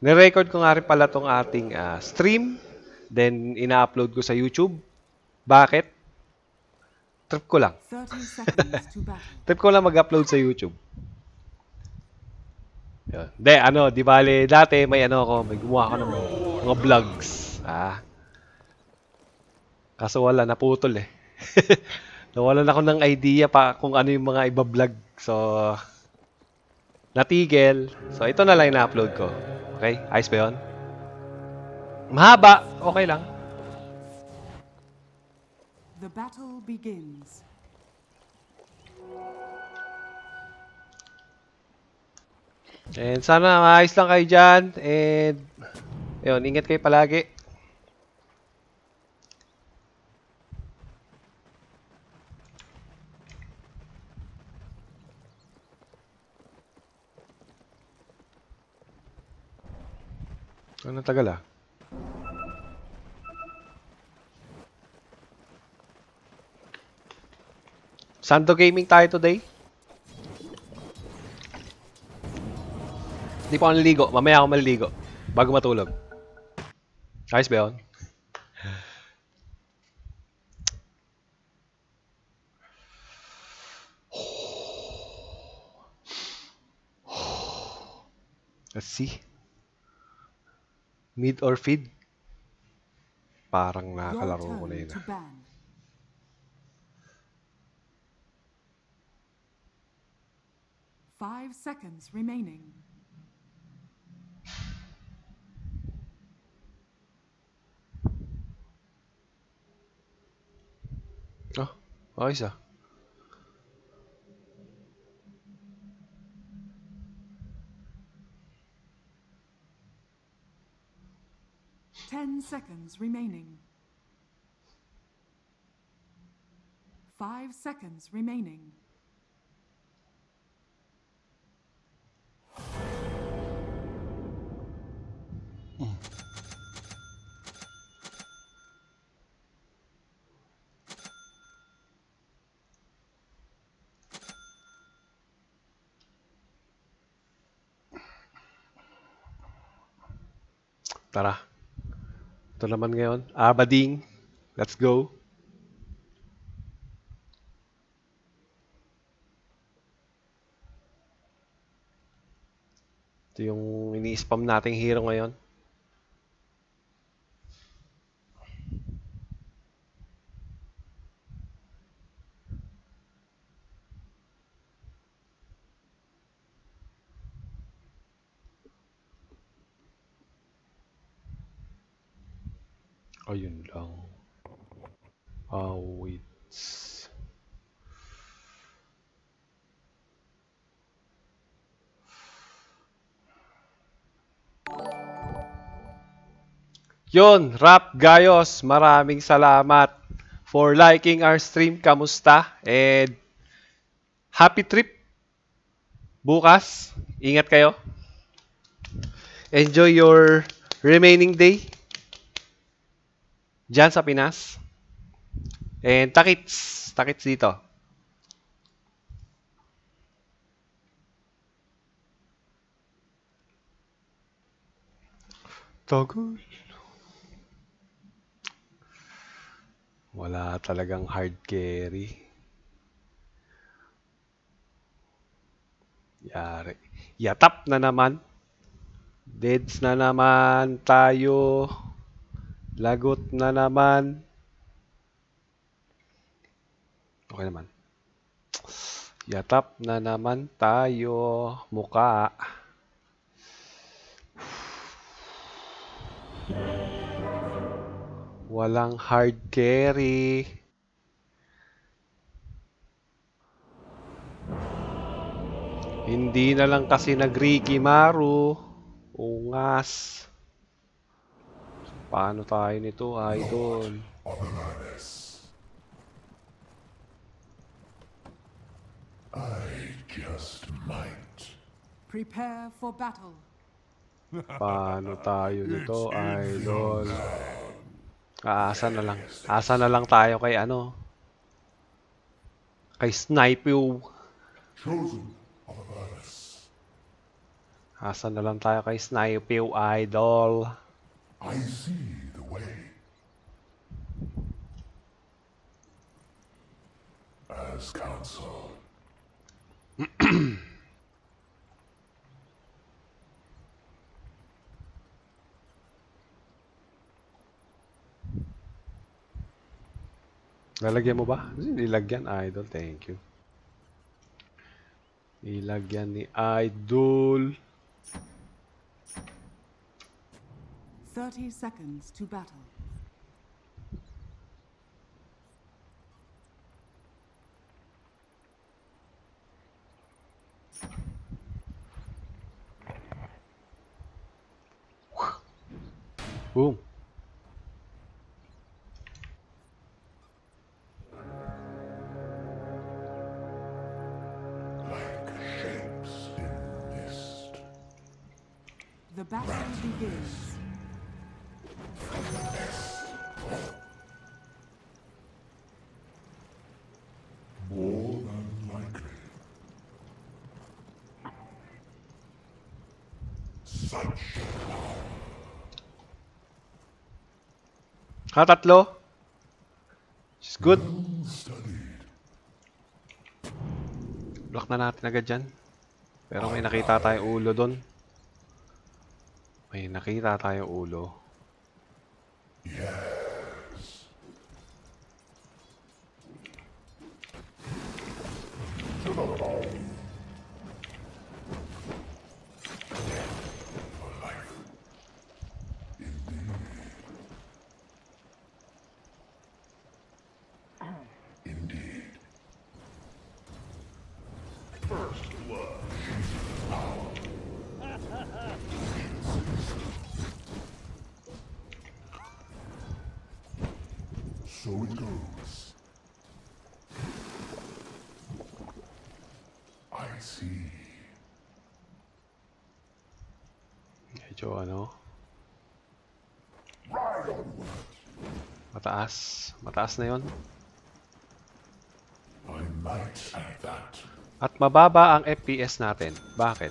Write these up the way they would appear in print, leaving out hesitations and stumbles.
Nirecord ko nga rin pala tong ating stream. Then, ina-upload ko sa YouTube. Bakit? Trip ko lang. 30 seconds to battle. Trip ko lang mag-upload sa YouTube. Yun. Hindi, di bale, dati may may gumawa ako ng mga vlogs. Kaso wala, naputol eh. Nawalan ako ng idea pa kung ano yung mga iba-vlog. So, natigil. So, ito na lang ina-upload ko. Okay? Ayos ba yun? Mahaba. Okay lang. The battle begins. And sana maayos lang kayo dyan. And, yun, ingat kayo palagi. Ano tagal ah? Sando Gaming tayo today. Hindi pa ako naligo. Mamaya ako maliligo. Bago matulog. Ayos ba yun? Let's see. Mid or feed? Parang nakakalaro ko na yun. 5 seconds remaining. Oh, ayos ah. Ten seconds remaining. 5 seconds remaining. Tara. Ito naman ngayon. Bading. Let's go. Ito yung ini-spam nating hero ngayon. Ayun lang. Wait. Yun, Rap Gayos, maraming salamat for liking our stream. Kamusta? And happy trip bukas. Ingat kayo. Enjoy your remaining day dyan sa Pinas. And takits. Takits dito. Toggle. Wala talagang hard carry. Yari. Yatap na naman. Deads na naman tayo. Lagot na naman. Okay naman. Yatap na naman tayo. Muka. Walang hard carry. Hindi na lang kasi nag-Ricky Maru. Ungas. Paano tayo nito, idol? I just might. Prepare for battle. Paano tayo nito, idol? Asa na lang. Asa na lang tayo kay Kay Snipe. Chosen of Avernus. Asa na lang tayo kay Snipew Idol. I see the way. As counsel. Lalagyan mo ba? Nilagyan, Idol. Thank you. Ilagyan ni Idol. 30 seconds to battle. Boom. Like shapes in mist. The battle begins. More than likely. Such Tatlo. She's good. studied. Block na natin agad dyan. Pero may nakita tayong ulo doon. May nakita tayong ulo. Yes. To the bone. For life. Indeed. Indeed. First blood. Power. So it goes. I see. Medyo ano. Ride onward. Mataas. Mataas na yon. I might add that. At mababa ang FPS natin. Bakit?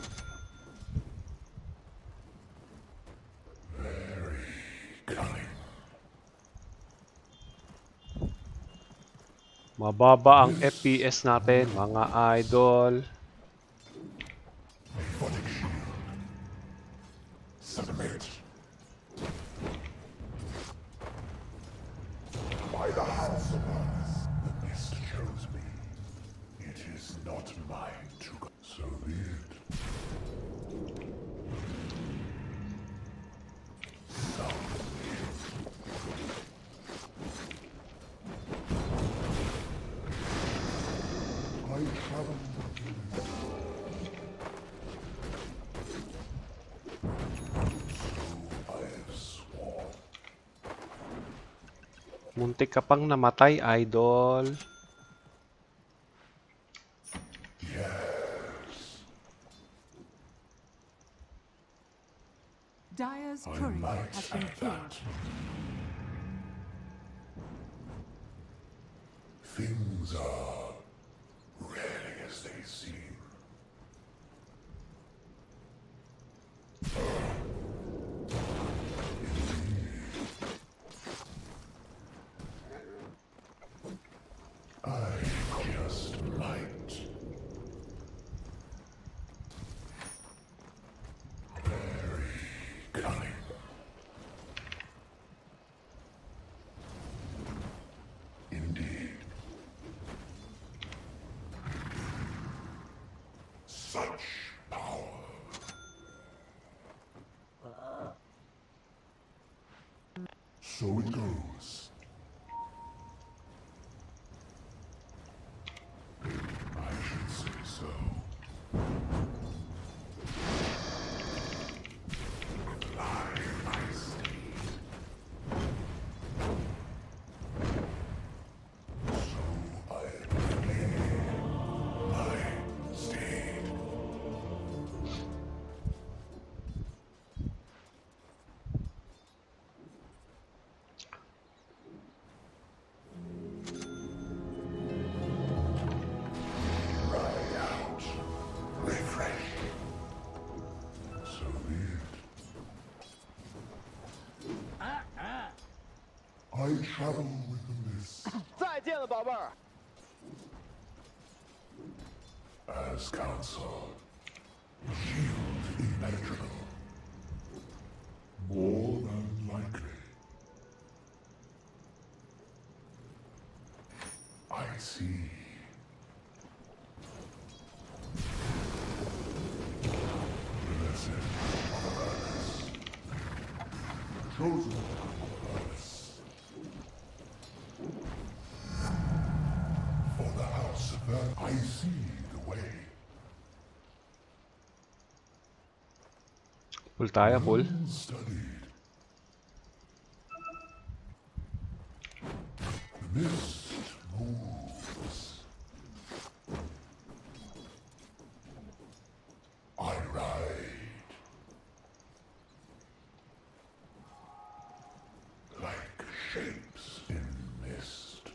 Very cunning. Mababa ang FPS natin, mga idol. Aphotic shield. Submit. By the house of us, the mist chose me. It is not mine to go. So be it. I travel. I have sworn. Muntik ka pang namatay, idol. Yes. Dire's I courier might has been add killed. that. Things are rarely as they seem. I just might. Very cunning. Indeed. Such power. So it goes. I should say so. Fly, my steed. So I remain my steed. I travel with the mist. 再见了，宝贝儿。 As counsel, shield impenetrable. More than likely. I see. Blessed Awareness. Chosen Awareness. For the house of Earth, I see the way. Full tayo, full. Studied. The mist moves. I ride. Like shapes in mist.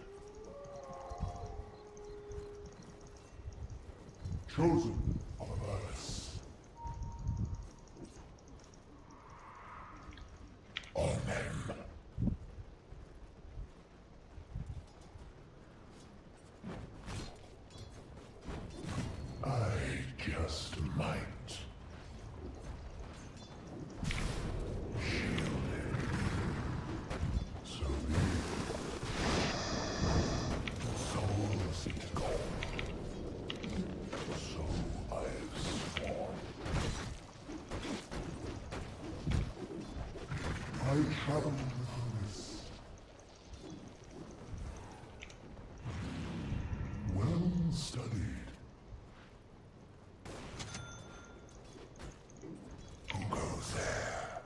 Chosen of Avernus. Amen. I just might. Shielded. So be it. Souls eat gold. So I've sworn. I travel with the mist. Well studied. Who goes there?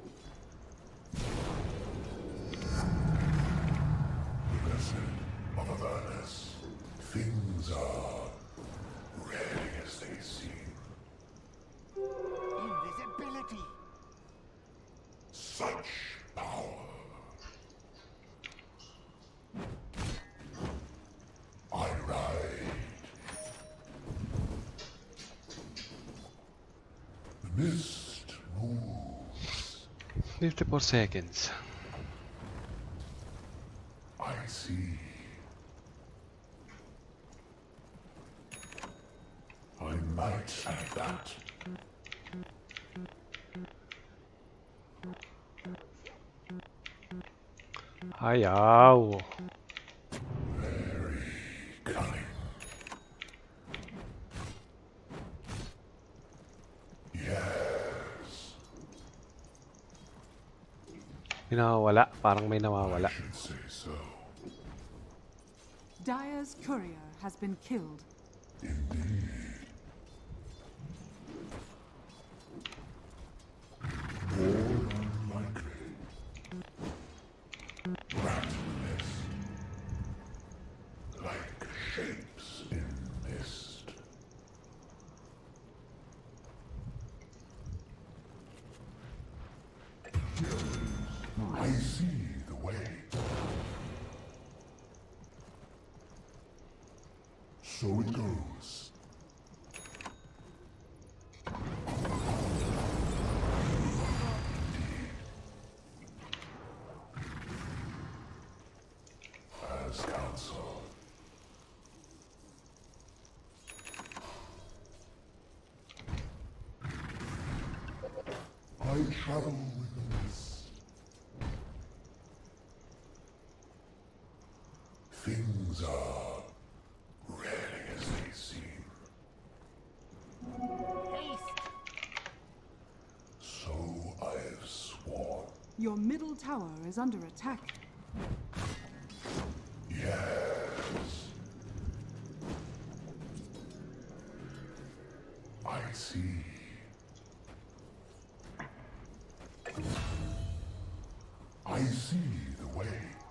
Blessed of Avernus. Things are rarely as they seem. Invisibility. Such power. I ride. The mist moves. 54 seconds. I see. I might add that. Ayaw. Very cunning. Yes, May nawawala. Parang may nawawala. should say so. Dire's courier has been killed. Indeed. More than likely. Rat mist. Like shapes in mist. I see the way. So it goes. As counsel. I travel with the mist. Things are rarely as they seem. Haste. So I've sworn. Your middle tower is under attack. Yes. I see. I see the way.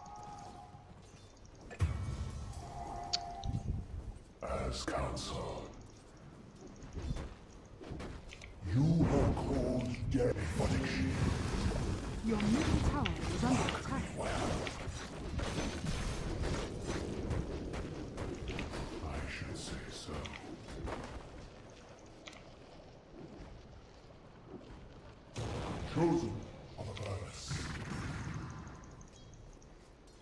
As counsel. You have caused death. Aphotic shield. Your middle tower is under attack. Well. I should say so. Chosen of Avernus.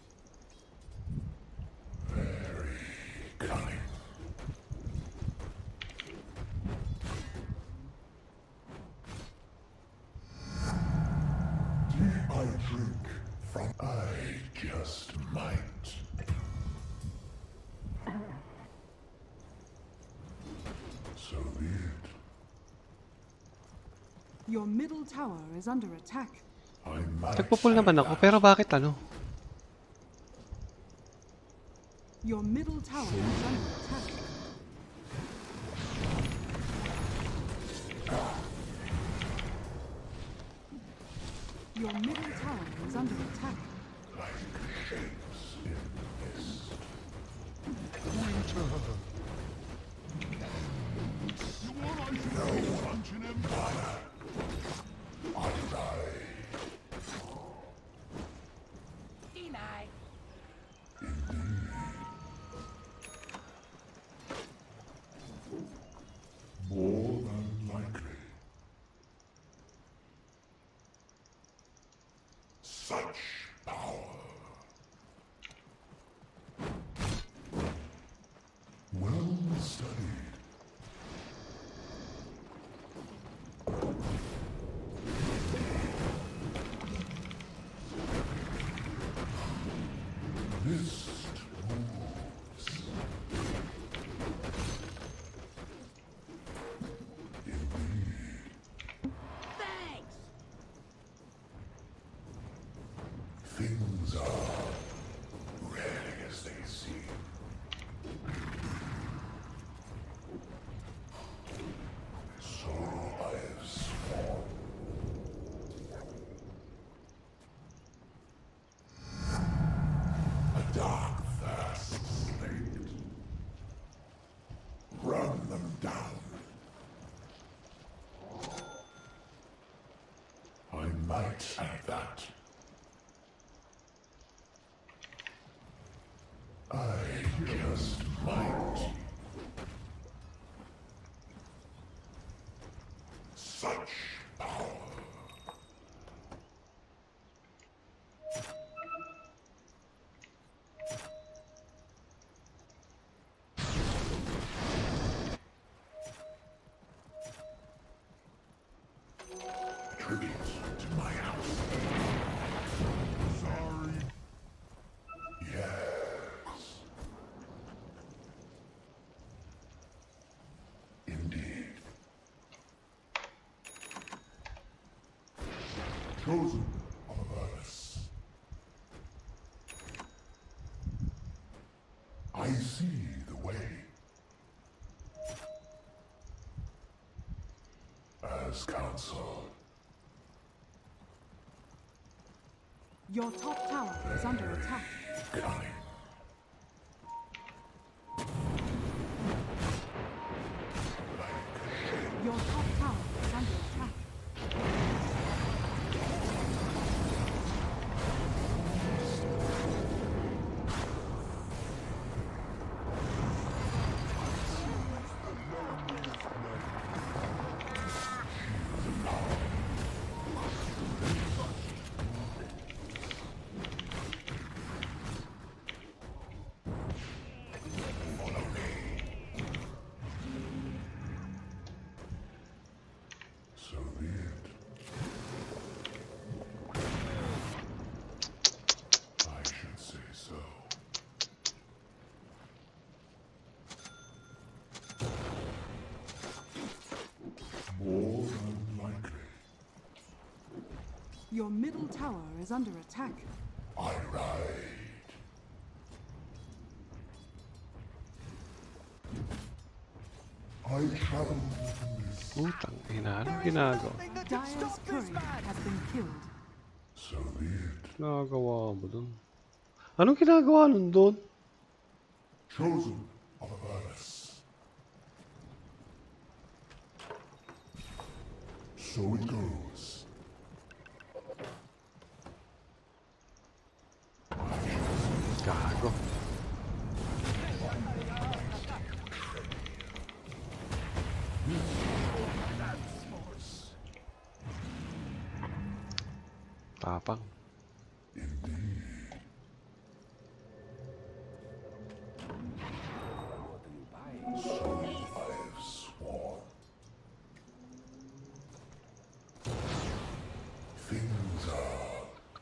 I drink from. I just might. So be it. Your middle tower is under attack. I might. Nagpo-pull naman ako, pero bakit ano? Your middle tower is under attack. Your middle tower is under attack. Like shapes in mist. More than likely. Such power. Well studied. Mist moves. Things are rarely as they seem. So I have sworn. A dark thirst slaked. Run them down. I might add that. I just might. Such power. Tribute to my house. Sorry. Yes. Indeed. Chosen of Earth. I see the way. As counsel. Your top tower is under attack. Cunning. Your top tower is under attack. So be it. I should say so. More than likely. Your middle tower is under attack. I ride. I travel with this. Utang ina, anong ginagawa? Dire's courier has been killed. So be it. Ginagawa mo dun? Anong ginagawa nun dun? Chosen of Earth. So it goes. Gago. Tapang. Indeed. So I have sworn. Things are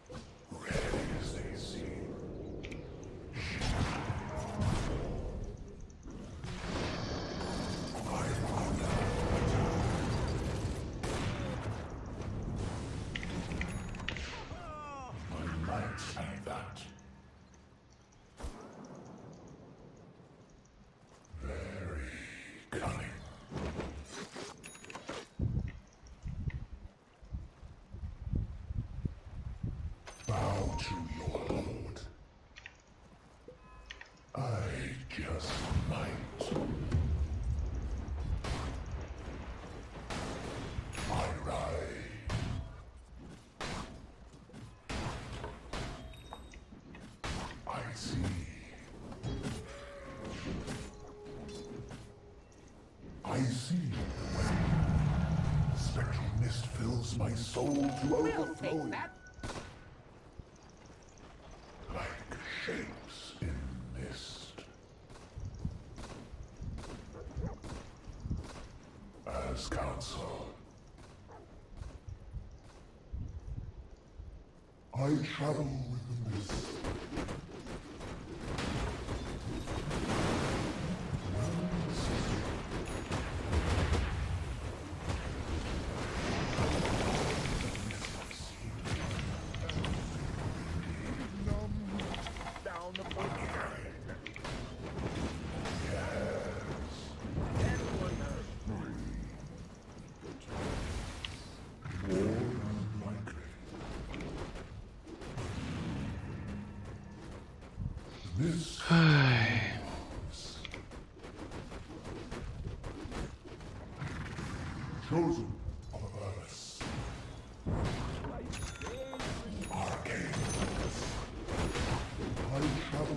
to your lord. I just might. I ride. I see. I see the way. Spectral mist fills my soul to overflowing. Like shapes in mist. As counsel, I travel with the mist. Down the block. This chosen of Avernus. Arcane. I travel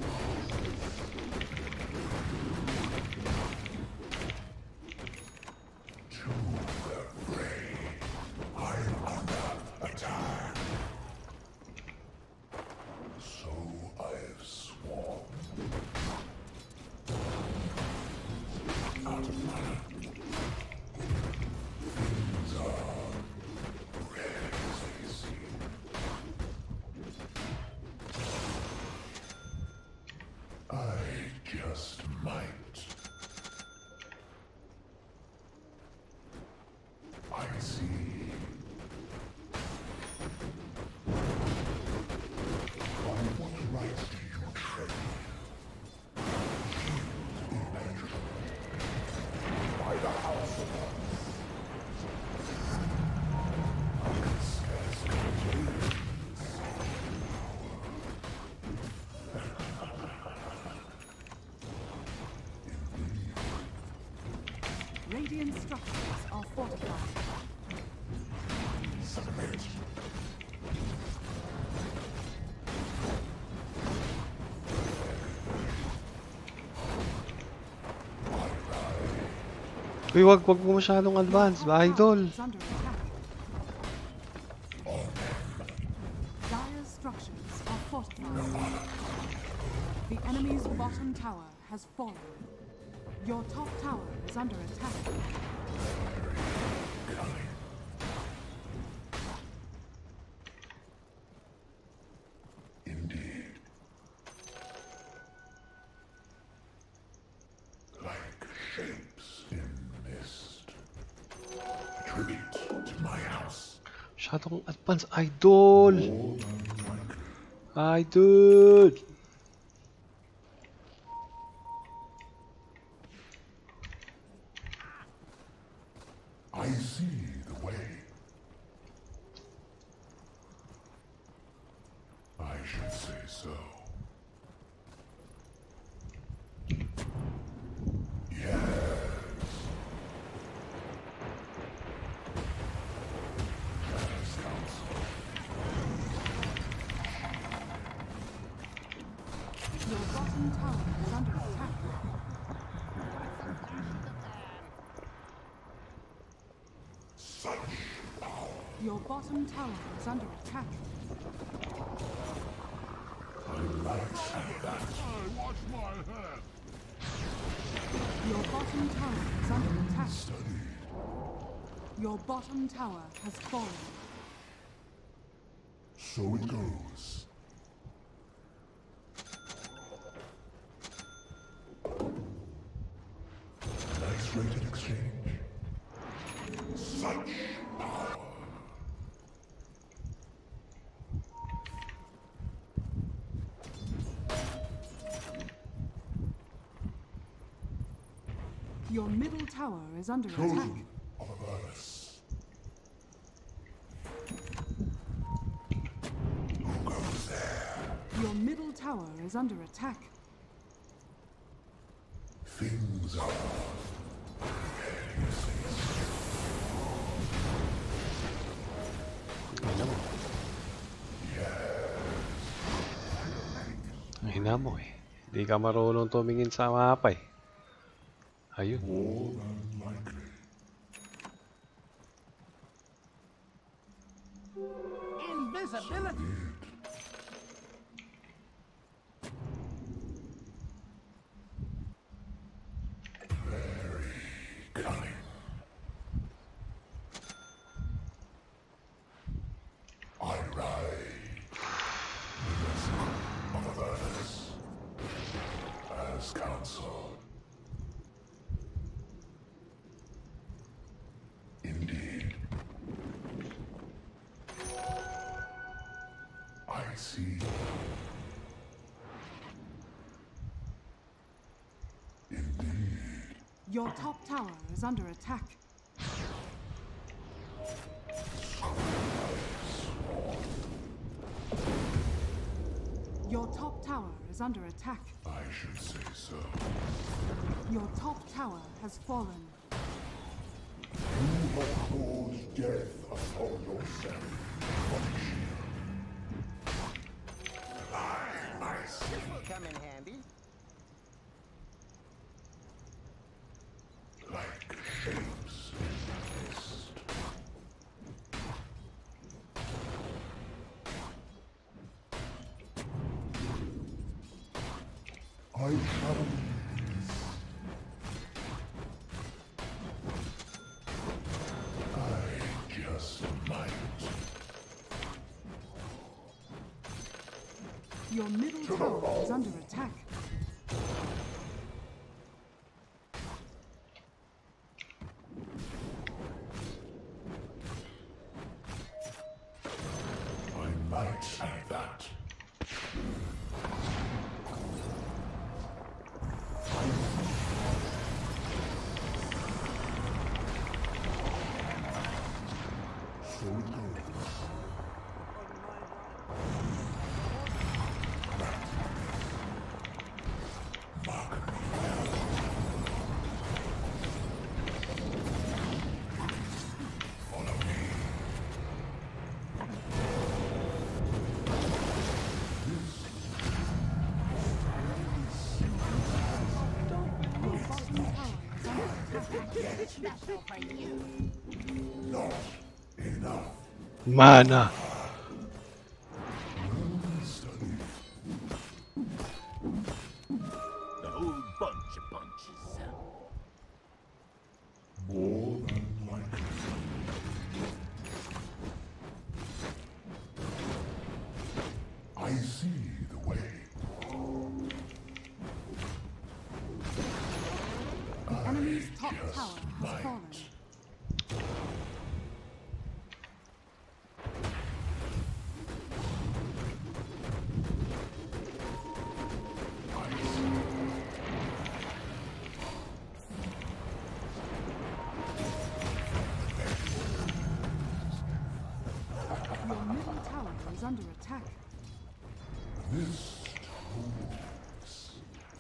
to the fray. I'm under attack. So I've sworn. Out of mana. Things are red as they seem. I just might. I see. By what right do you tread me? Shield impenetrable. By the house of us. I can scarce contain Radiant structures are fortified. submit. Uy, wag mo masyadong advance, ba, idol? Is under attack. Dire's structures are fortified. The enemy's bottom tower has fallen. Your top tower is under attack. Indeed. Like shapes in mist. A tribute to my house. Masyadong advance, idol! More than likely. Idol! I see the way. I should say so. Yes. As counsel. Your bottom tower is under attack. Such power. Your bottom tower is under attack. I like that. Watch my head. Your bottom tower is under attack. Studied. Your bottom tower has fallen. So it goes. Nice rated exchange. Such power. Your middle tower is under attack. Chosen of Avernus. Who goes there? middle tower is under attack. Things are Ang hina mo eh. Hindi ka marunong tumingin sa mapa eh. Ayun. more than likely. Invisibility. Cunning. I ride the vessel of Avernus as counsel. Indeed. I see. Indeed. Your top tower is under attack. Your top tower is under attack. I should say so. Your top tower has fallen. You have caused death upon yourself. Punish you. I myself. Will come in handy. Like shapes in mist. I travel I just might. Your middle tower is under attack. I might say that. So it goes. Mark me down. Follow me. Your bottom tower is under attack. Special for you. Not enough. Mana. Study. The whole bunch of punches. More than likely. I see the way. The enemy's top just tower has might. fallen. Your middle tower is under attack. This talks.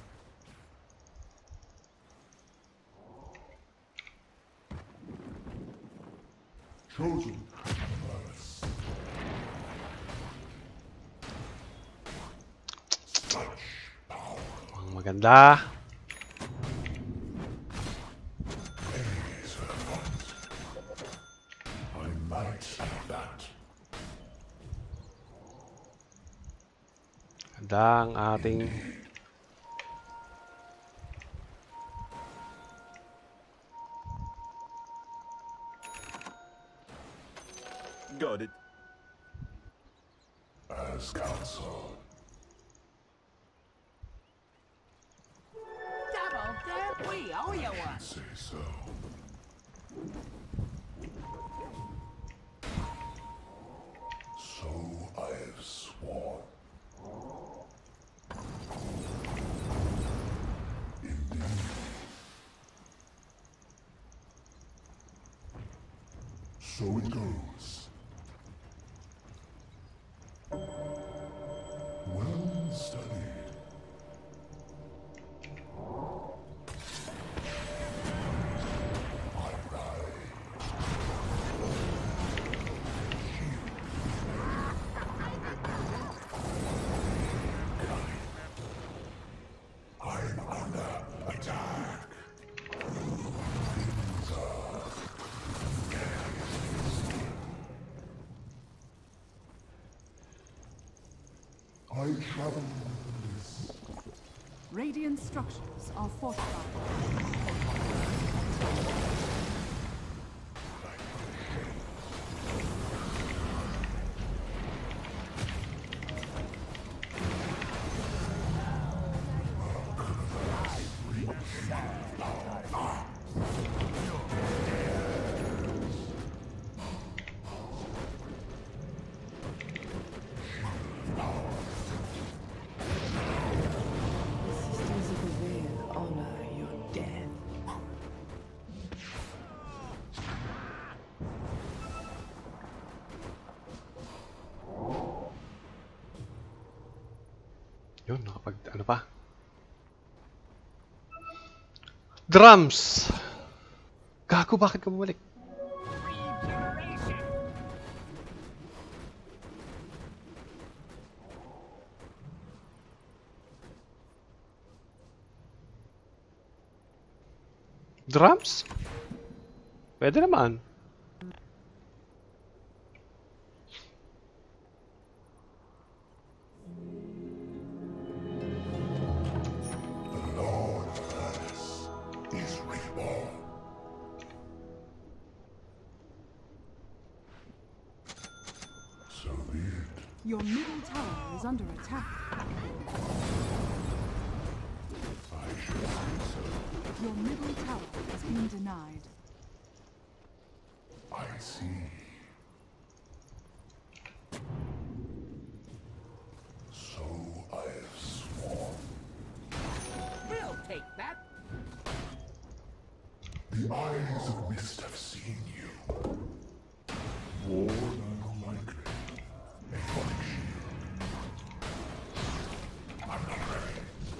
Chosen first. Such power. Ang maganda. Enemies for fun. I might say that. Ganda ang ating Got it. As counsel. Double dip. We owe you one. Say so. So I have sworn. Indeed. So it goes. Well I travel with this. Radiant structures are fortified. Sisters of the Veil honor your death. Yun, nakapag, ano pa? Drums! Gago, bakit ka bumalik? Drums? Pwede naman. The Lord of Earth is reborn. So be it. Your middle tower is under attack. I should say so. Your middle tower has been denied. I see. So I have sworn. We'll take that. The eyes of mist have seen you. More than likely. A phonic shield. I'm not ready.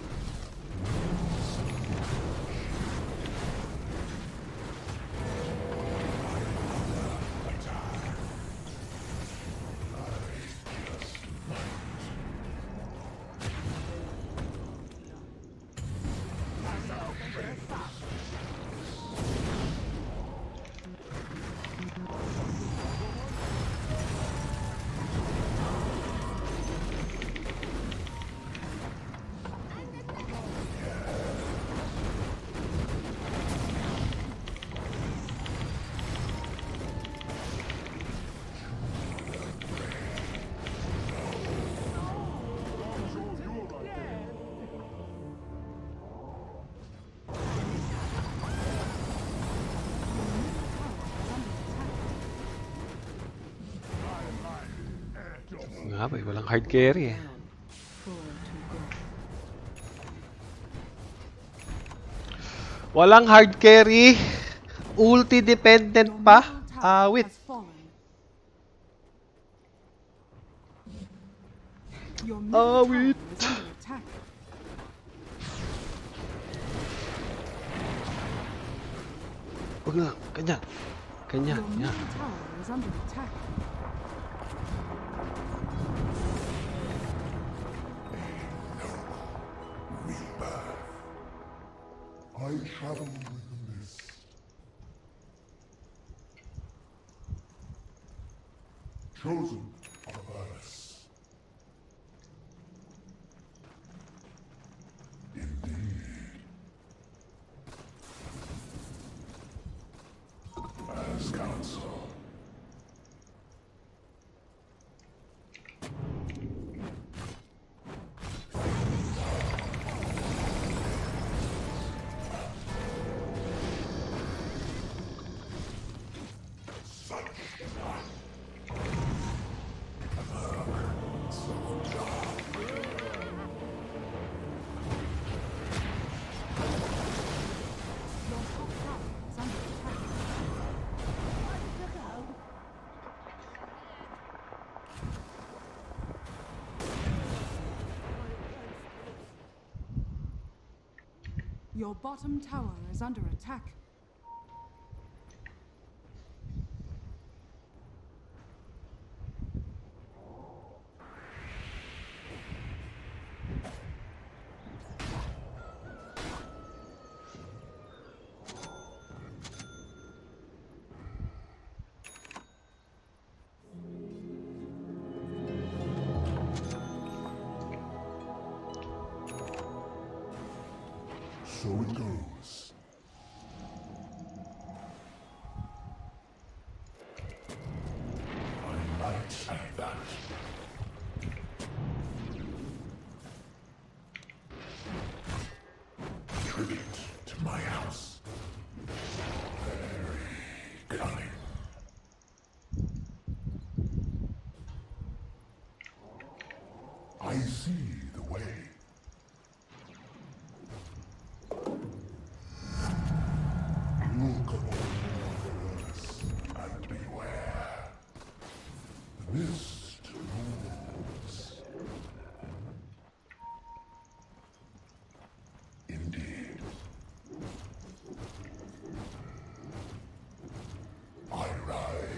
Nga ba, walang hard carry eh. Down. Four to go. Walang hard carry. Ulti dependent Your pa. middle tower Awit. has fallen. Your middle Awit. tower is under attack. Huwag na, ganyan. Ganyan, Your yan. middle tower is under attack. I travel with the mist. Chosen of Earth. Indeed. As counsel. Your top tower is under attack. Your bottom tower is under attack. So it goes. I might say that. Tribute to my house. Very cunning. I see the way. Look upon us and beware. The mist moves. Indeed. I ride.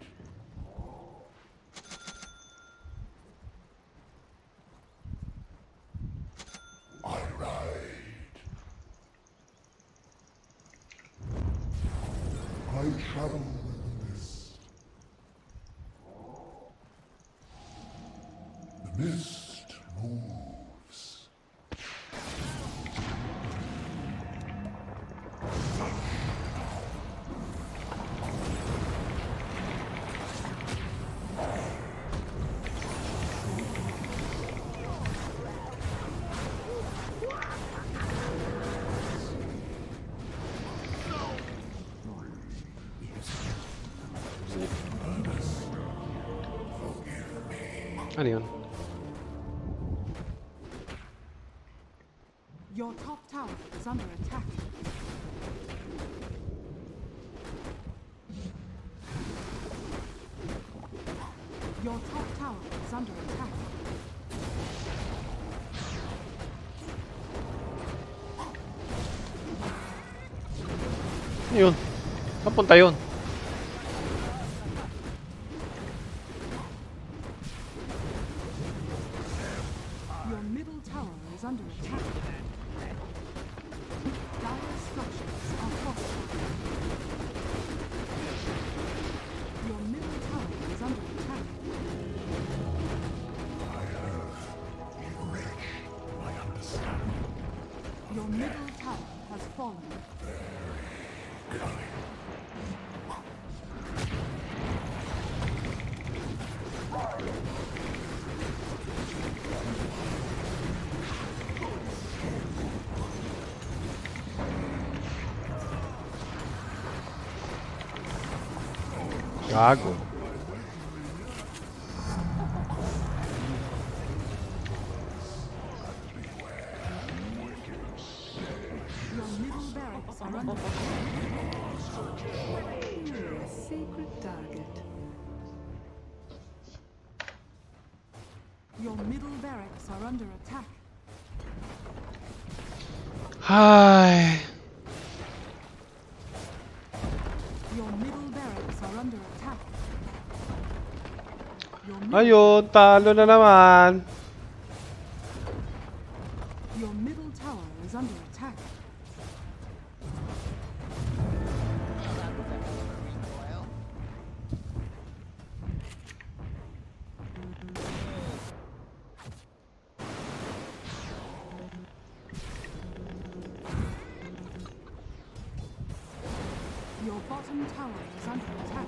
I ride. I travel in the mist. The mist moves. Ano yun? Your top tower is under attack. Your top tower is under attack. Ano yun? Saan punta yun? Your middle tower is under attack. Dire structures are fortified. Your middle tower is under attack. I have enriched my understanding. Your middle tower has fallen. Cunning. Gago. Your middle barracks are under attack. A sacred target. Your middle barracks are under attack. Ay. Your middle barracks are under attack. Your middle, Ayun, talo na naman. your middle tower is under attack. Your bottom tower is under attack.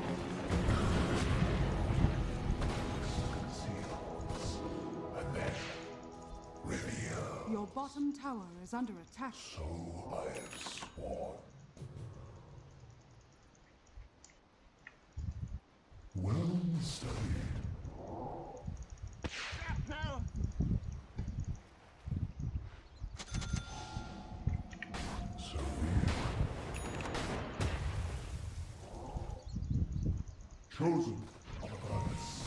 And then reveal. Your bottom tower is under attack. So I have sworn. Well studied. So chosen of us.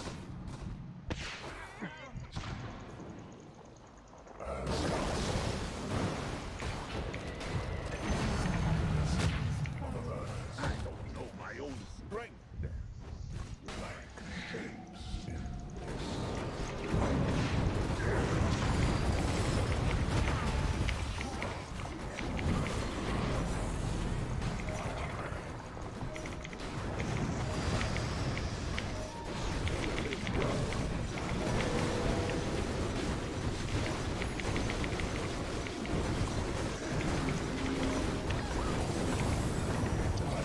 Know my own strength. Shapes in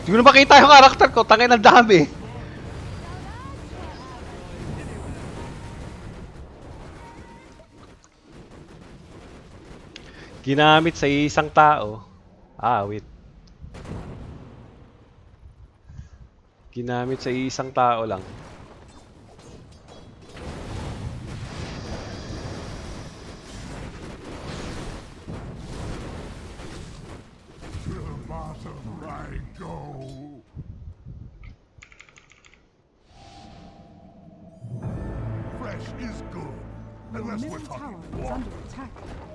Hindi ko na makita yung karakter ko. Tangin ang dami. Ginamit sa isang tao. Ah, wait. Ginamit sa isang tao lang. To the bottom I go. Fresh is good. Your Unless we're middle tower talking is water. under attack.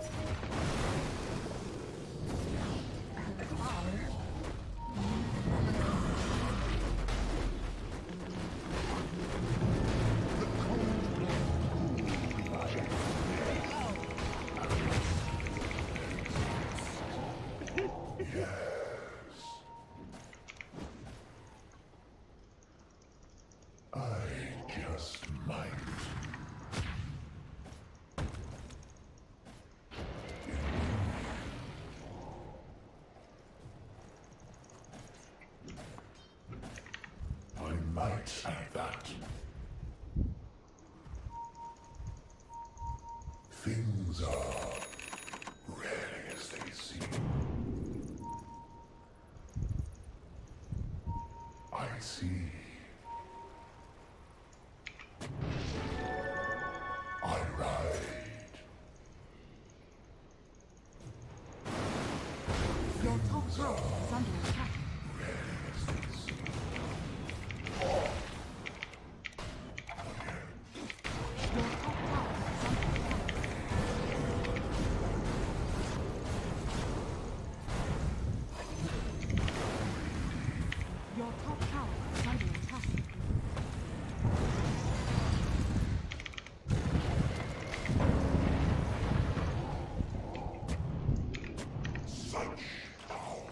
Just might. I might add that. Things are rarely as they seem. I see. I ride. Your top tower is under attack. Your top tower is under attack. Your top tower is under attack. Such power.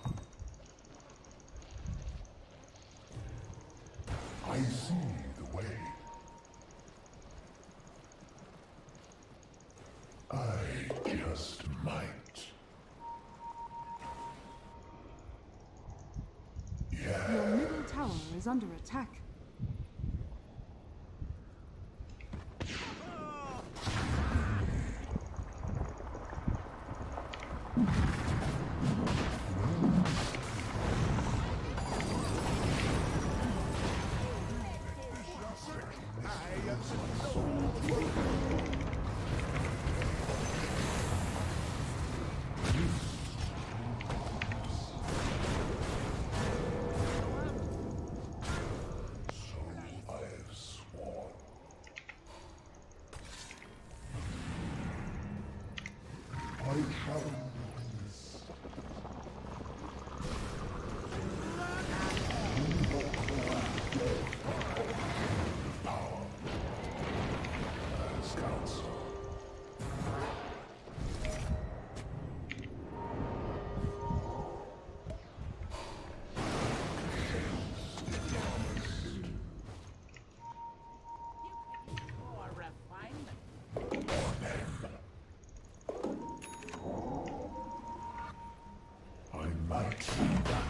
I see the way. I just might. Your middle tower is under attack. I've sworn. I shall witness. Power. As counsel. I might do that.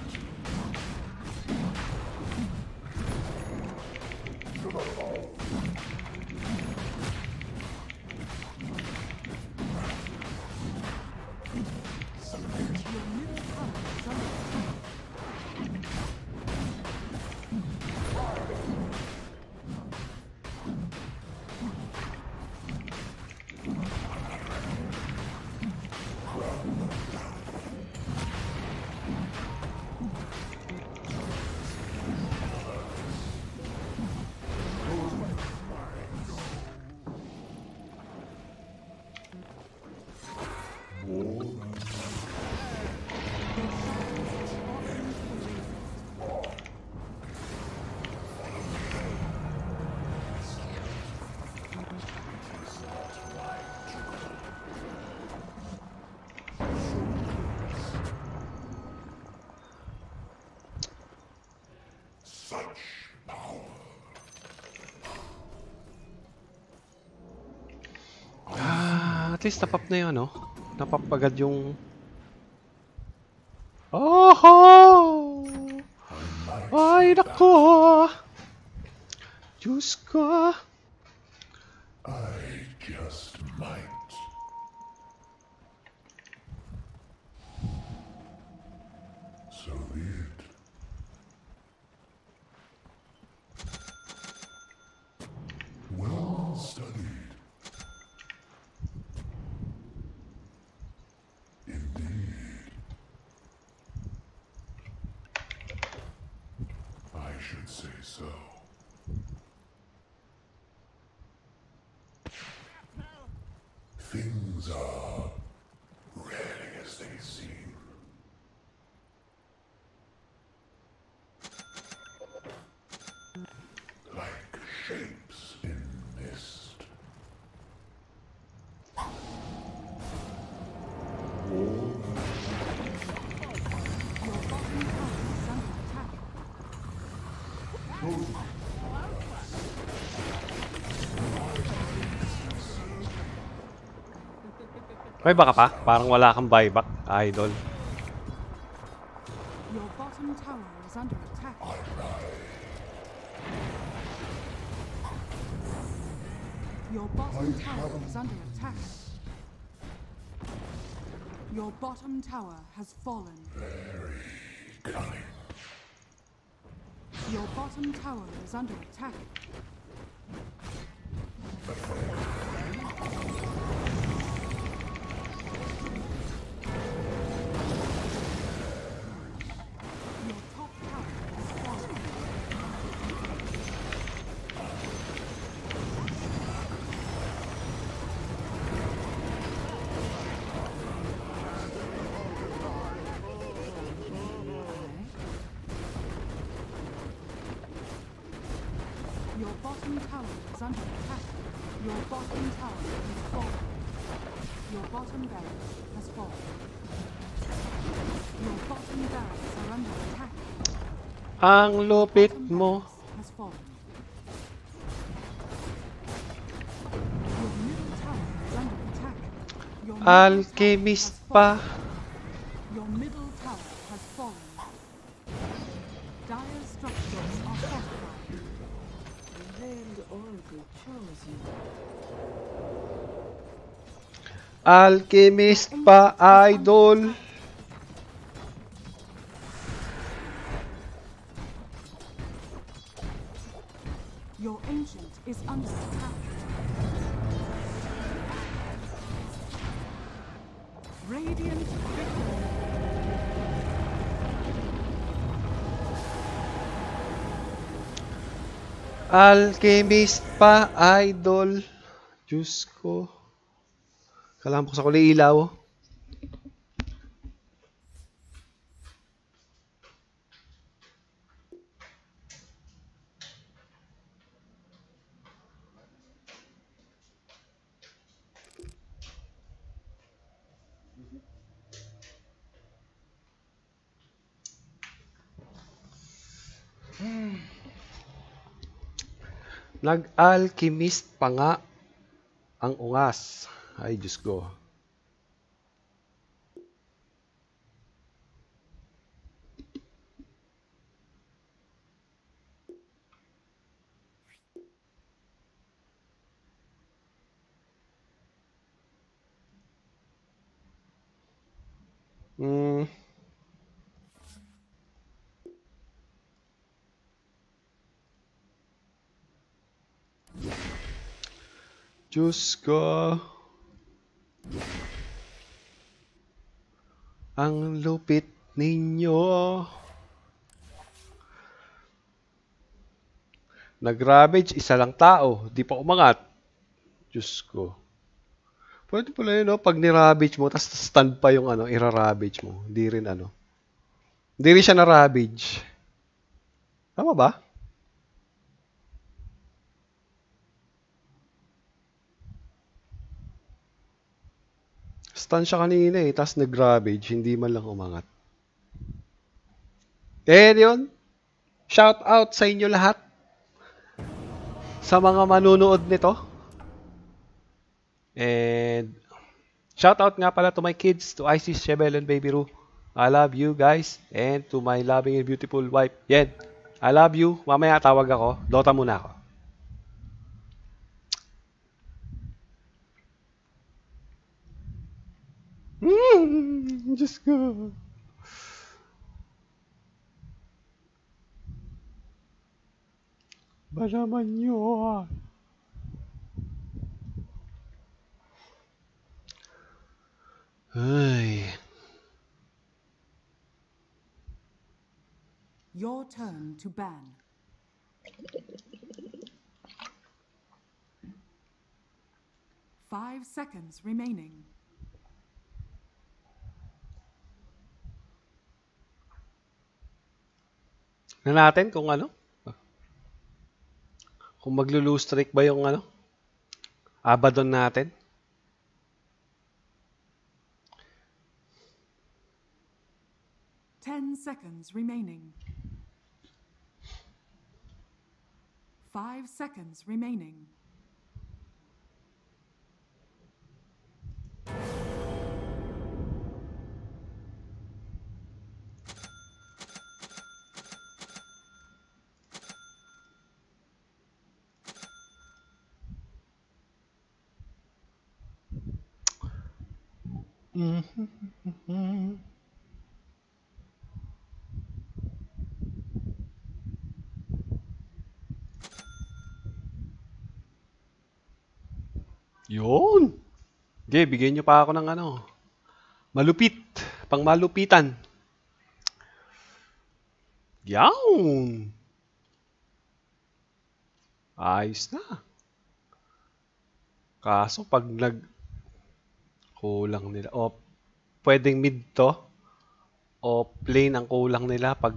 To the bone. Your middle tower is under attack. Such power. Ah, at least napap na yun, no? Napap agad yung... Oh! Ay, nako! Diyos ko! I just might. So be it. Well studied. Indeed. I should say so. Things are rarely as they seem. Like shapes in mist. Your bottom tower is under attack. Ay, baka pa? Parang wala kang buyback, idol. Your bottom tower is under attack. Your bottom tower is under attack. Your bottom tower has fallen. Cunning. Your bottom tower is under attack. Your top tower is fallen. Your bottom tower is under attack. Your bottom tower has fallen. Your bottom barracks has fallen. Your bottom barracks are under attack. Ang lupit Bottom mo. barracks has fallen. Your middle tower is under attack. Your middle tower Alchemist has pa. fallen. Your middle tower has fallen. Dire structures are fortified. The veiled oracle chose you. Alchemist pa, idol. Your ancient is under attack. Radiant victory. Alchemist pa, idol. Diyos ko. Kailangan ko sa kulay ilaw. Nag-alchemist pa nga ang ungas. Ay, Diyos ko. Hmm. Diyos ko. Ang lupit ninyo. Nag-ravage, isa lang tao. Di pa umangat. Diyos ko. Pwede pala yun, no? Pag ni-ravage mo, tapos stand pa yung ano, ira-ravage mo. Hindi rin ano. Hindi rin siya na-ravage. Tama ba? Stun siya kanina eh, tapos nag-ravage, hindi man lang umangat. Eh, yun. Shout out sa inyo lahat. Sa mga manunood nito. And shout out nga pala to my kids, to Isis, Shebel, and Baby Ru. I love you guys. And to my loving and beautiful wife, Yen. I love you. Mamaya tawag ako. Dota muna ako. Diyos ko. Ba naman yun? Ay. Your turn to ban. Five seconds remaining. Na natin kung ano? Kung maglo-lose streak ba yung ano? Abaddon natin? Ten seconds remaining. 5 seconds remaining. Yun! Okay, bigyan nyo pa ako ng ano. Malupit. Pang malupitan. Yawn! Ayos na. Kaso pag kulang nila. O, pwedeng mid to. O, plain ang kulang nila pag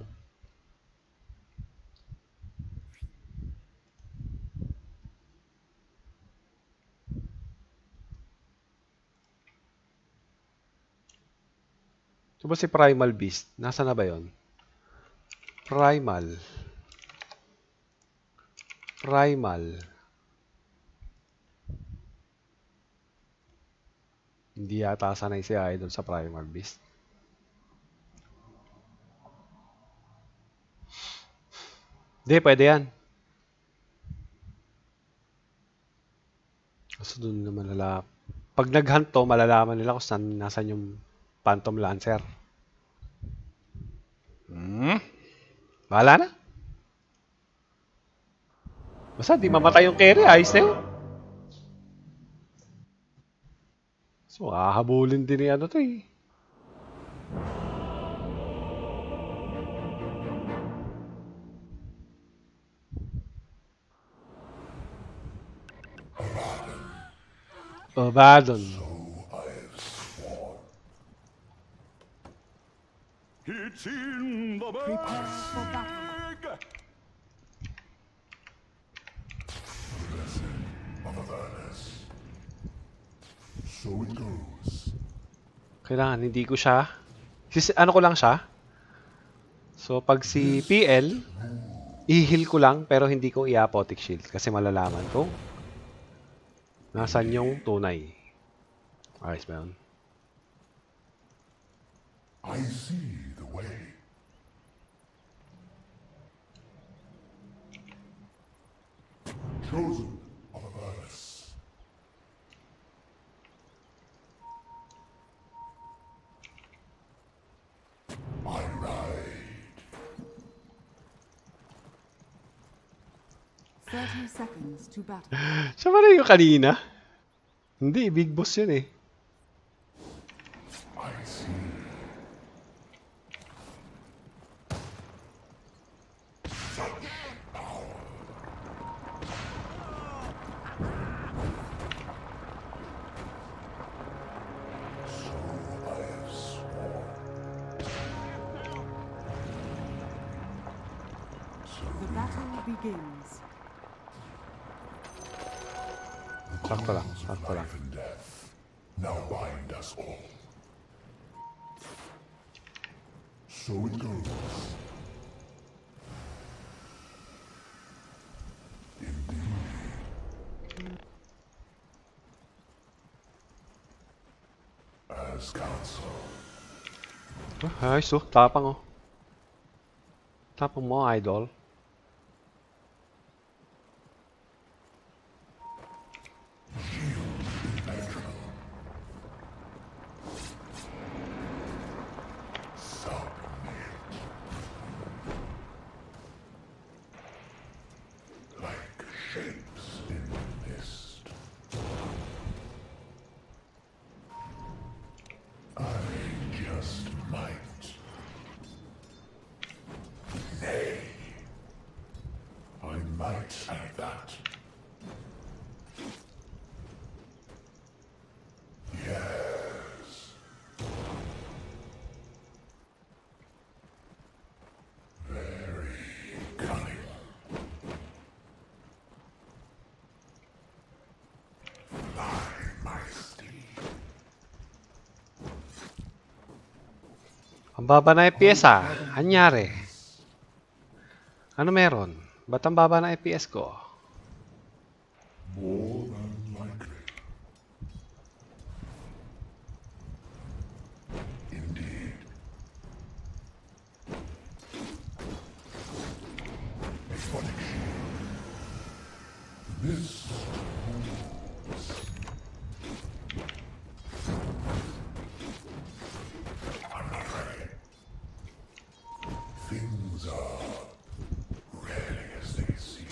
ito ba si Primal Beast? Nasaan na ba yon? Primal. Hindi yata sanay si Idol sa Primal Beast. Hindi, pwede yan. Kaso doon na malalaman. Pag nag-hunt to, malalaman nila kung saan nasan yung Phantom Lancer. Bahala na. Basta di mamatay yung carry, ayos na yun. So, hahabulin din ni ano to eh. Abaddon. It's in the Prepare for battle. Of Avernus. So it goes. Kailangan, hindi ko siya. Ano ko lang siya. So, pag si PL, i-heal ko lang, pero hindi ko i-apotic shield. Kasi malalaman ko nasan yung tunay. Ayos ba yun? I see the way. Chosen of Avernus. I ride. 30 seconds to battle. Siya ba rin yung kanina? Hindi, big boss yun eh. I see. The battle begins. Sakto lang, sakto lang. Life and death now bind us all. So it goes. Indeed. As counsel. Ayos oh, tapang oh. Tapang mo, Idol. just might. Nay. I might say that. Yes. Very cunning. Fly, my steed. Ang baba na FPS ah. Anyari? Ano meron? Ba't ang baba na FPS ko? More than likely. Indeed. Exotic shield. This moves. I'm not ready. Things are rarely as they seem.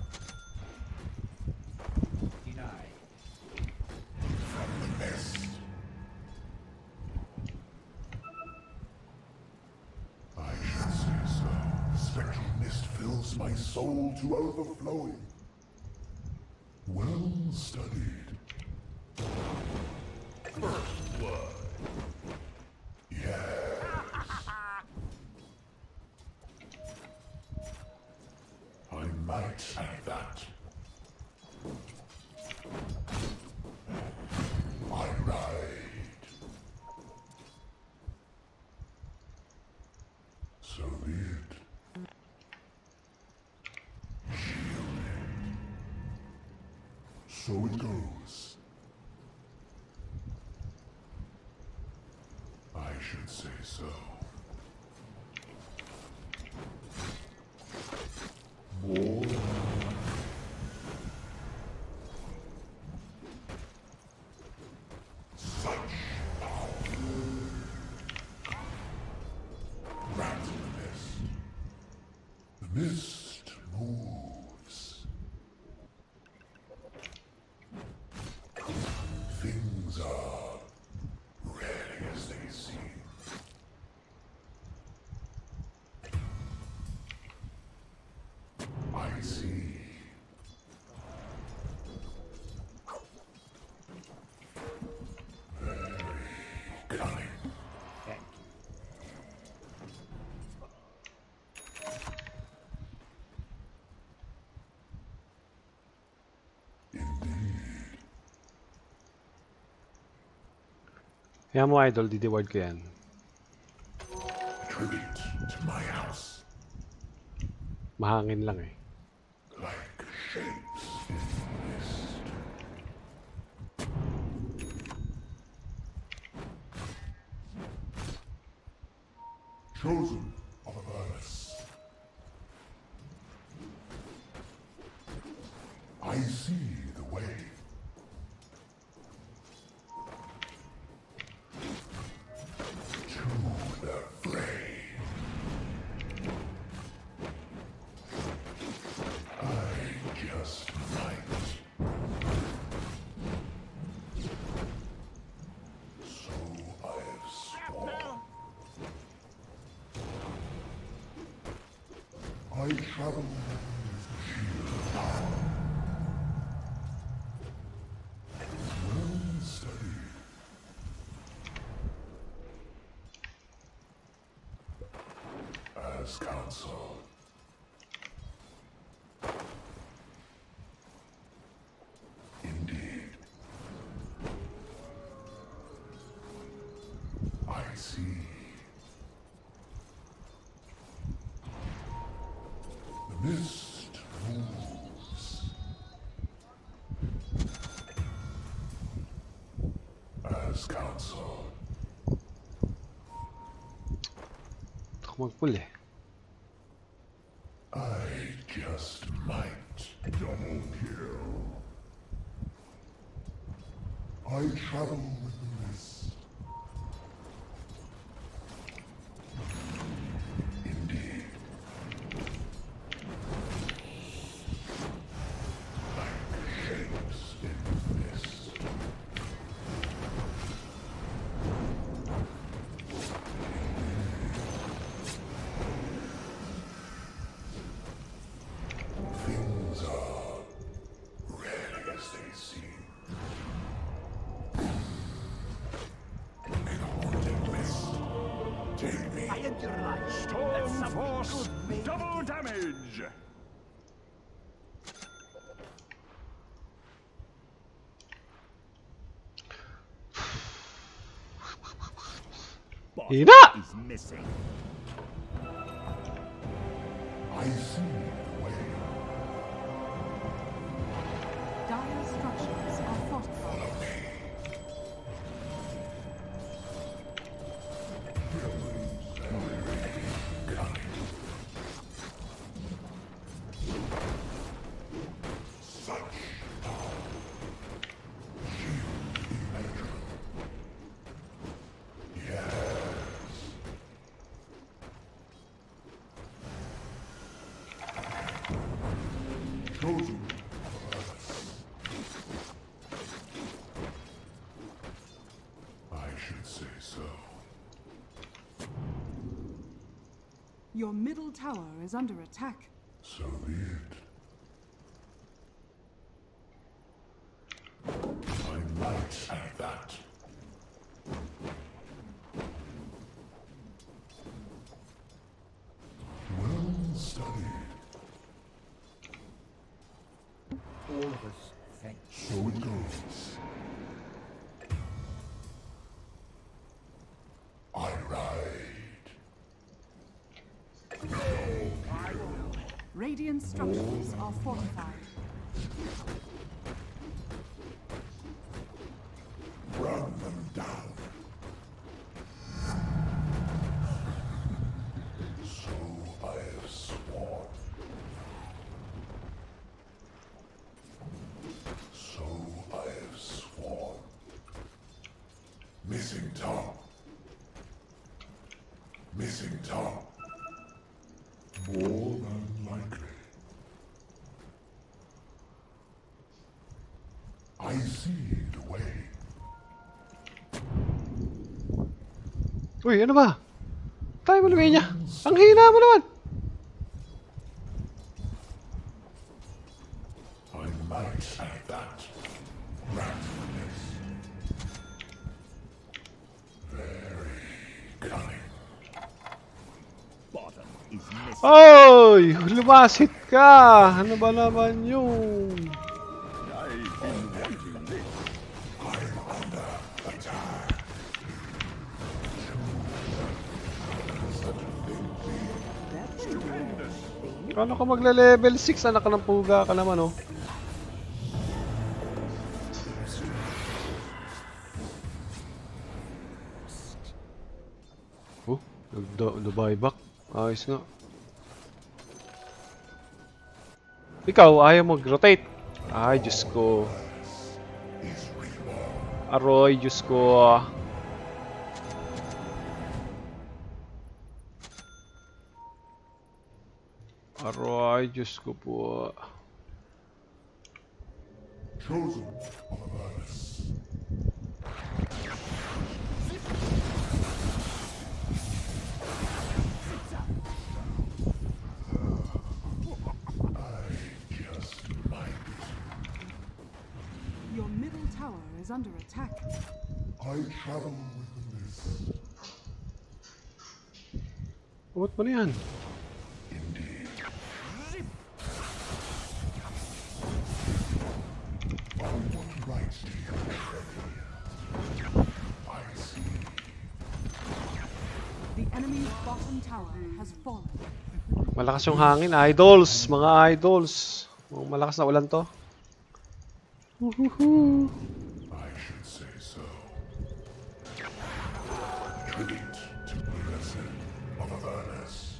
From the mist. I should say so. The spectral mist fills my soul to overflowing. Well studied. First blood. Yes. I might say that. I ride. So be it. Shielded. So it goes. I should say so. More. Such power. Wrapped in the mist. The mist moves. Things are rarely as they seem. I see. Very cunning. Indeed. Kaya mo idol, dideward ko yan. Tribute to my house. Mahangin lang eh. Like shapes in mist. Chosen of Avernus. I see the way. To the fray. I just might. So I have sworn. I travel with sheer power. Well studied. As counsel. Indeed. I see. The mist moves. As counsel. Ako mag-pull eh. I just might. Double kill. I travel with the mist. Indeed. Like shapes in mist. and your life. Storm That's some Force, good making. double damage. Boss Hina! is missing. I see the way. Dire structures are fortified. Chosen. I should say so. Your middle tower is under attack. So be it. I might add that. Well studied. All of us thank you. So it goes. I ride. Radiant structures are fortified. Run them down. So I have sworn. So I have sworn. Missing tongue. Missing tongue. More than likely. I see the way. Uy, ano ba? Tayo mo niya. Ang hina mo naman. I might add that. Randomness. Very cunning. Bottom is missing. Oy! Lumasit ka! Ano ba naman yun? I've been wanting this. I'm under attack. Paano ka magle-level 6? Anak ka ng puga ka naman, oh. Oh, nag-buyback. Ayos nga. Ikaw, ayaw mag-rotate. Ay, Diyos ko. Aroy, Diyos ko. Aroy, Diyos ko po. Chosen of Avernus. I just might. Your middle tower is under attack. I travel with the mist. Ba't mo na yan? Indeed. On what rights do you tread here? I see. The enemy's bottom tower has fallen. Malakas yung hangin, idols, mga idols. Oh, malakas na ulan to. Woohoo! I should say so. Tribute to Blessed of Avernus.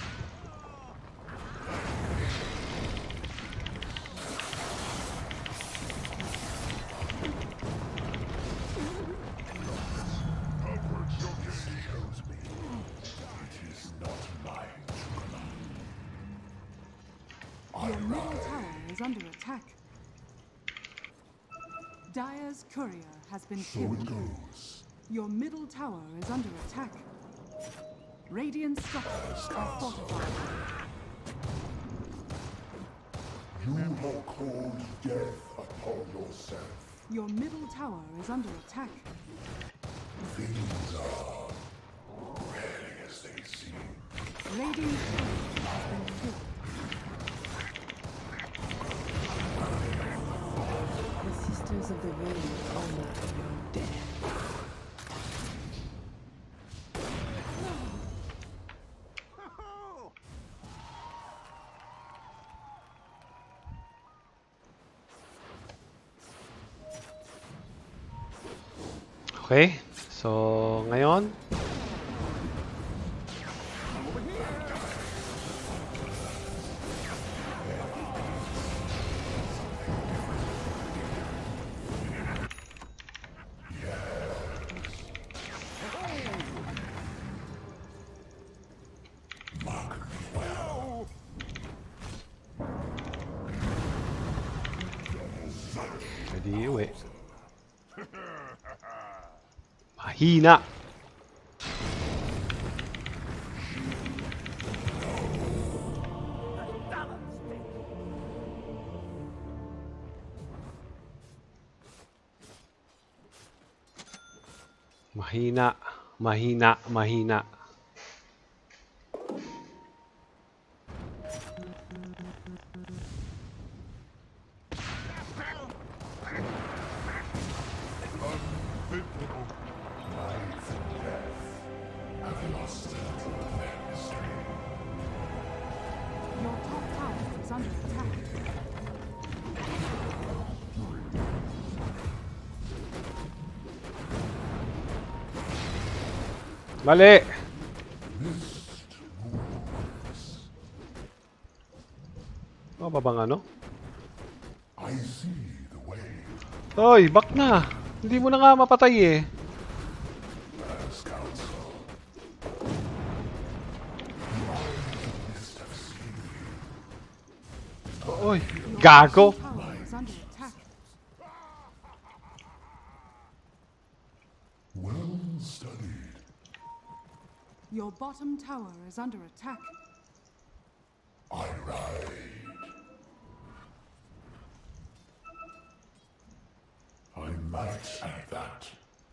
Upwards your gaze shows me. It is not mine to command. Your middle tower is under attack. Dire's courier has been So killed. it goes. Your middle tower is under attack. Radiant structures are fortified. You have called death upon yourself. Your middle tower is under attack. Things are really as they seem. Radiant turret has been killed. The Sisters of the Veil honor no death. Okay. So, ngayon, pwede uwi. Mahina. Mahina, mahina, mahina. Your top tower is under attack. Mali! Ano ba bang ano? I see the way. Hoy, back na! Hindi mo na nga mapatay eh. As counsel. Mist of sea. Oy, gago! Tower is under attack. Well studied. Your bottom tower is under attack. I ride. I might add that.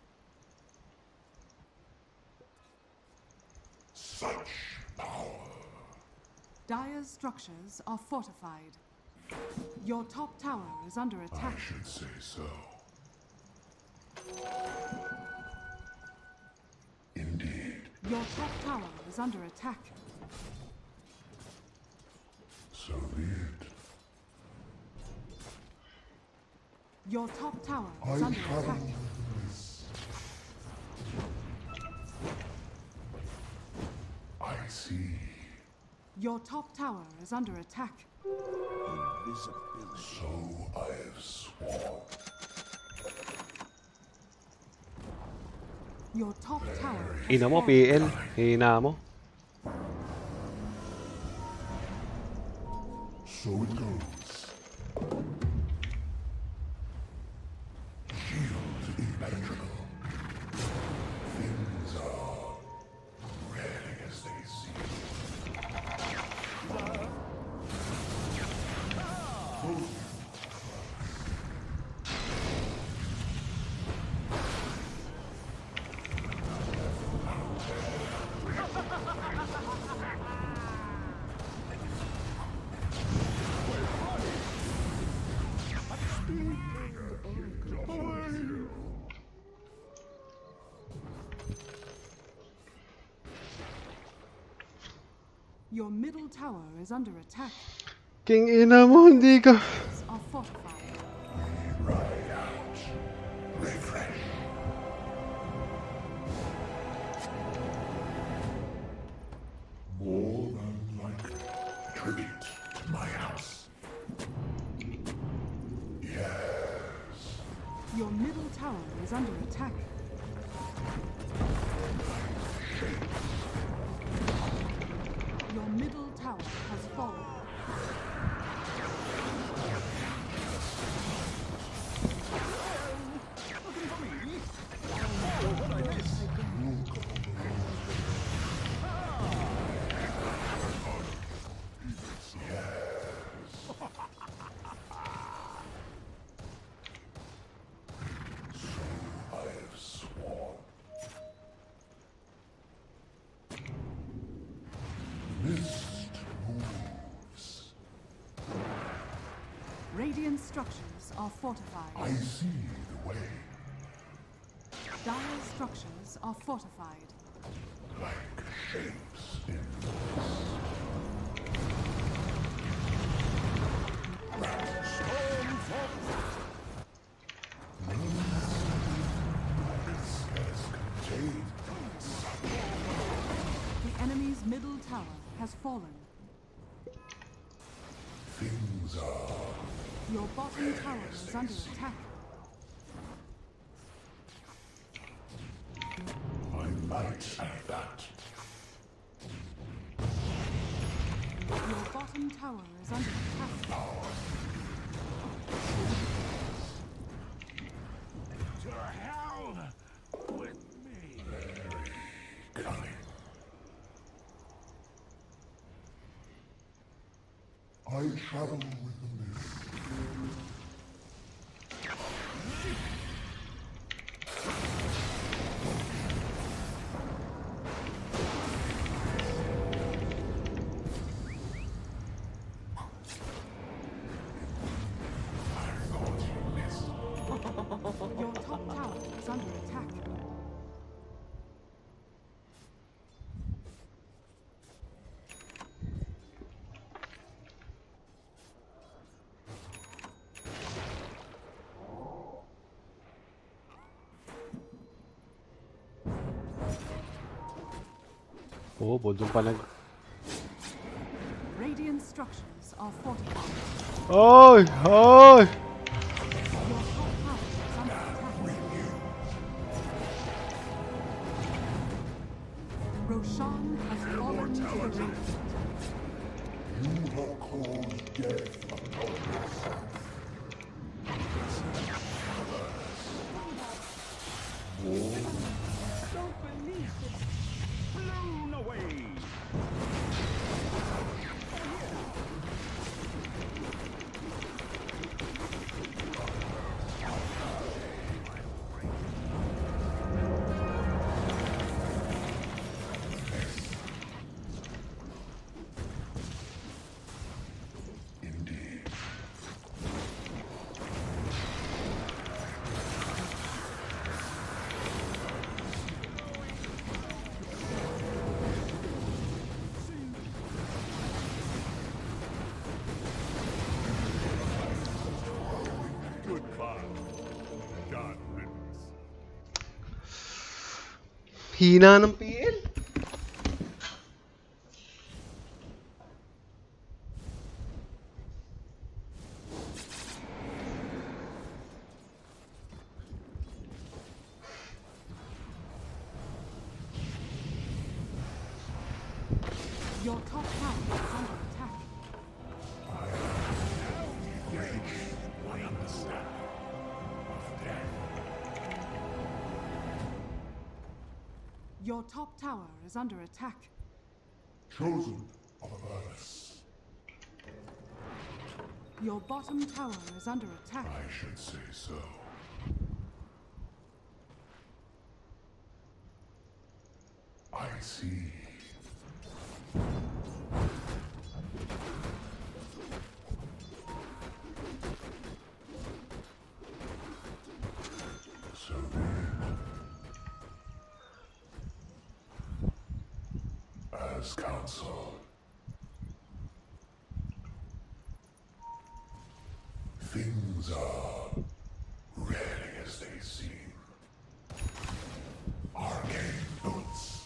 Such power. Dire's structures are fortified. Your top tower is under I attack. should say so. Indeed. Your top tower is under attack. So be it. Your top tower I is under travel attack. this. I see. Your top tower is under attack. Invisibility. So I have sworn. Your top tower has Ina mo, fallen. PL. Hina mo. So it goes. Shield impenetrable. Things are rarely as they seem. Your middle tower is under attack. King ina mo, hindi ka. Are fortified. Ride out. Refresh. More than like tribute to my house. Yes. Your middle tower is under attack. Your middle tower has fallen. I have sworn. Radiant structures are fortified. I see the way. Dire structures are fortified. Like shapes in this has contained The enemy's middle tower has fallen. things are Your bottom tower is under attack. I might say that. Your bottom tower is under attack. To hell with me. Cunning. I travel with the mist. Your top tower is under attack. Oh, doon pa nag... Radiant structures are fortified. Oy! Oy! Your top tower is under attack. Roshan has fallen to the ground. You have called death upon yourself. Don't believe it. Blown away. Indeed. Goodbye. God riddance. Hina ng PL. Your top tower is under attack. My understanding of death. Your top tower is under attack. Chosen of Avernus. Your bottom tower is under attack. I should say so. I see. So then, as counsel, things are rarely as they seem. Arcane boots.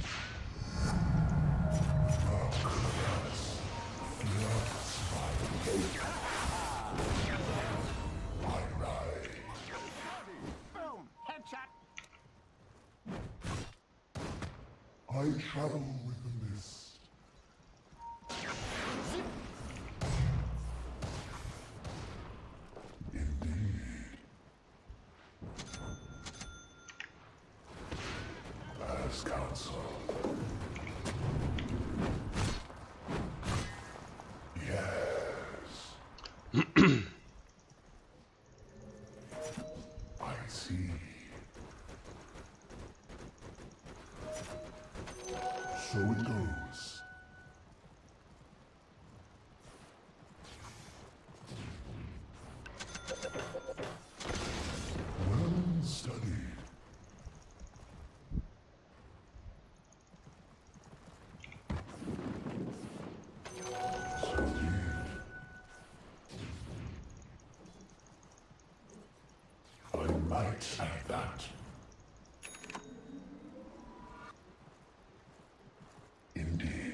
Arcus floods my gate. I ride. Boom. Headshot. I travel with the mist. Indeed. As counsel. Yes. I see. So it goes. might at that. Indeed.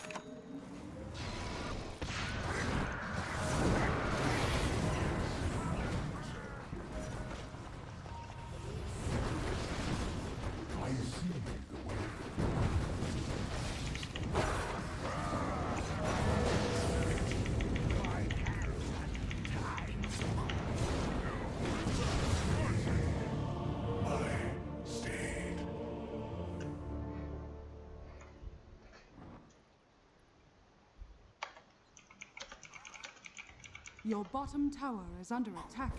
I see the way. My steed. Your bottom tower is under attack.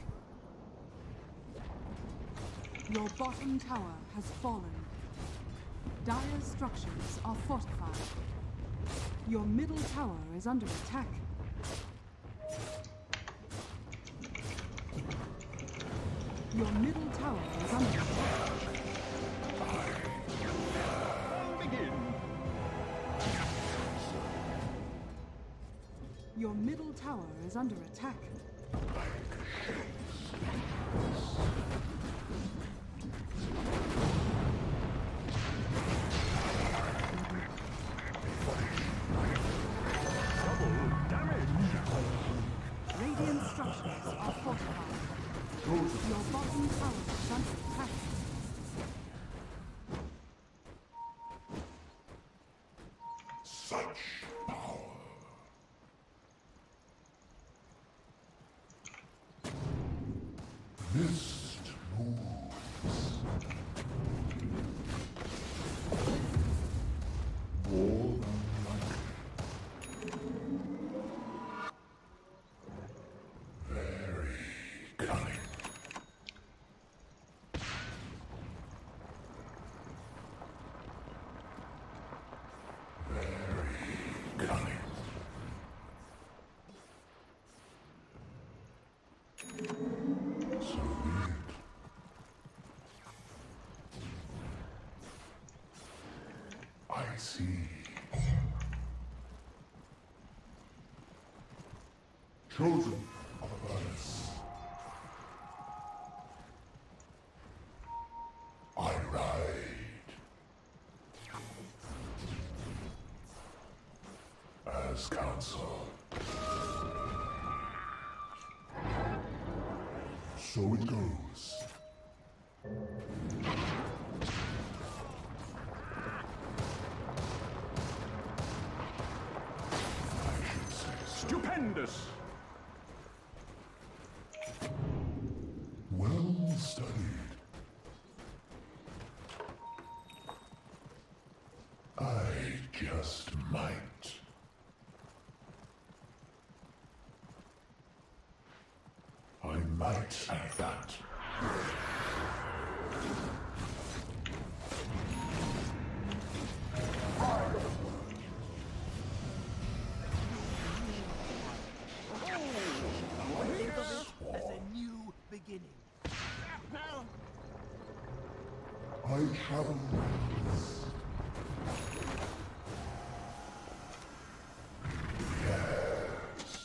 Your bottom tower has fallen. Dire's structures are fortified. Your middle tower is under attack. Your middle tower is under attack. Your middle tower is under attack. Radiant structures are fortified. Your bottom tower is under attack. Such power. Mist moves. More than likely. Very cunning. Very cunning. So be it. I see. Chosen of Avernus. I ride. As counsel. So it goes. I should say Stupendous! well studied. I just might. I might at that. As a new beginning. I travel west. Yes.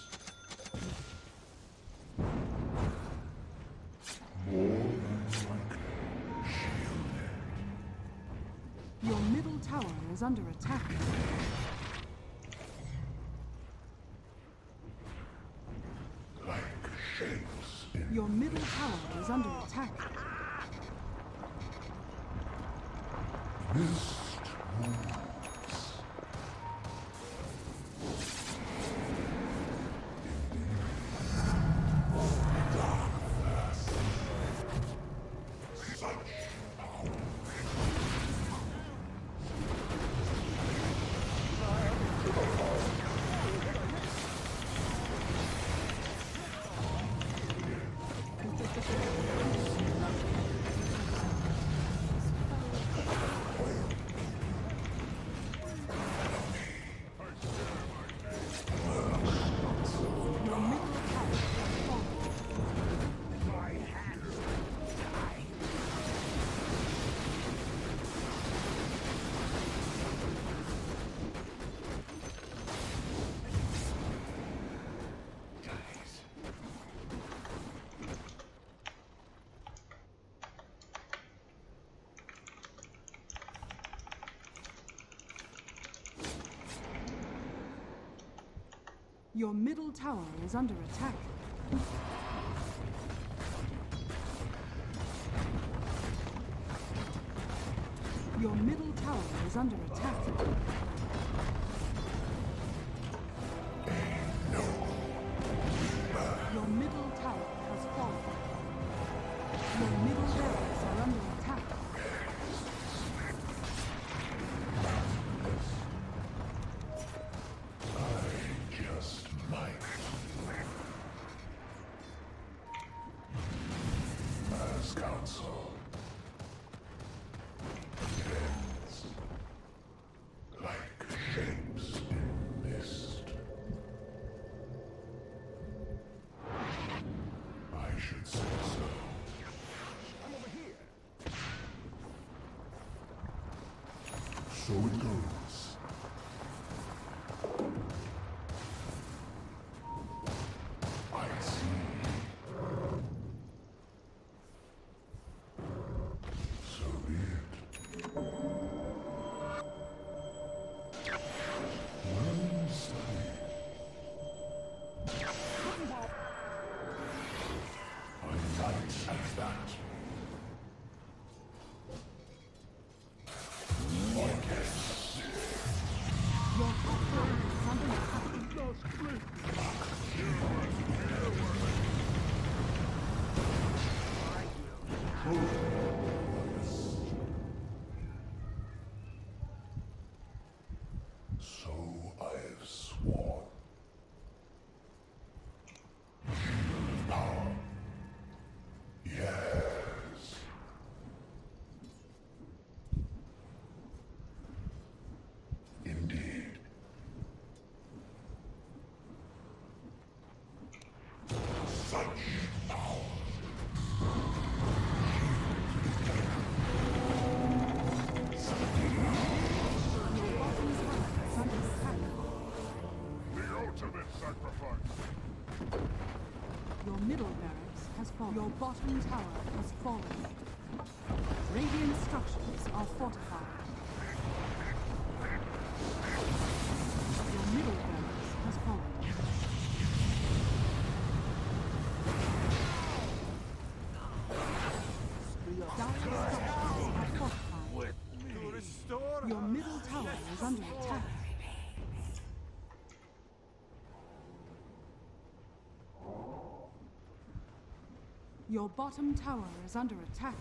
More than likely shielded. Your middle tower is under attack. Like shapes in Your middle tower is under attack. mist moves. Dark vast. Such power. Your middle tower is under attack. Your middle tower is under attack. Your middle tower has fallen. Your middle barracks are under attack. Just might. As counsel. Ends. Like shapes in mist. I should say so. I'm over here. So it goes. I see. So be it. Well studied. A night at that. Your top tower is under attack. So I have sworn. Power. Yes. Indeed. Such power. Your bottom tower is under attack. The ultimate sacrifice. Your middle barracks has fallen. Your bottom tower has fallen. Radiant structures are fortified. Your middle barracks has fallen. Dire structures are fortified. To restore Your middle tower is under attack. Your bottom tower is under attack.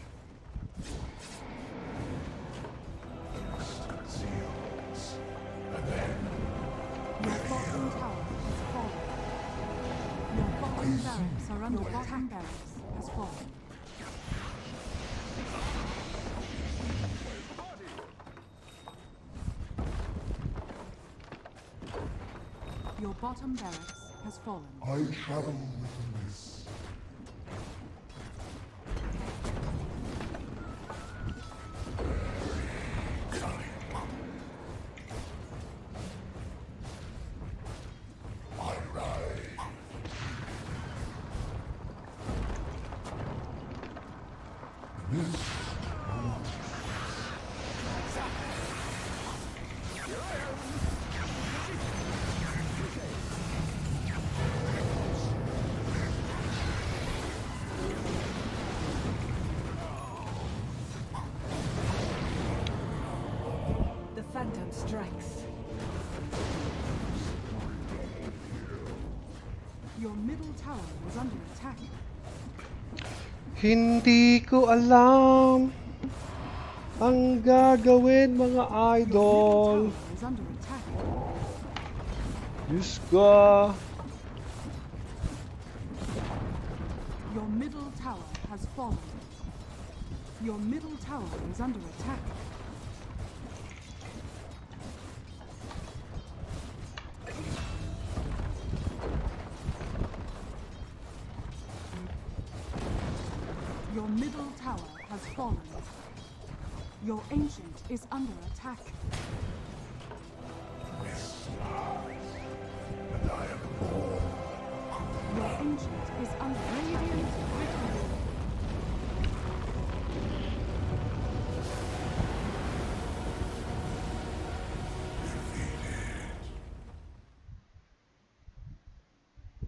Conceals. And then Your bottom tower has fallen. Your bottom barracks are under attack. Your bottom barracks has fallen. Your bottom barracks has fallen. I travel with the mist. I ride. The mist. The Phantom strikes. Your middle tower is under attack. Hindi ko alam ang gagawin mga idol. Your middle tower is under attack. Diyos ko. Your middle tower has fallen. Your middle tower is under attack. Your middle tower has fallen. Your ancient is under attack. And I am born. Your ancient is under radiant victory.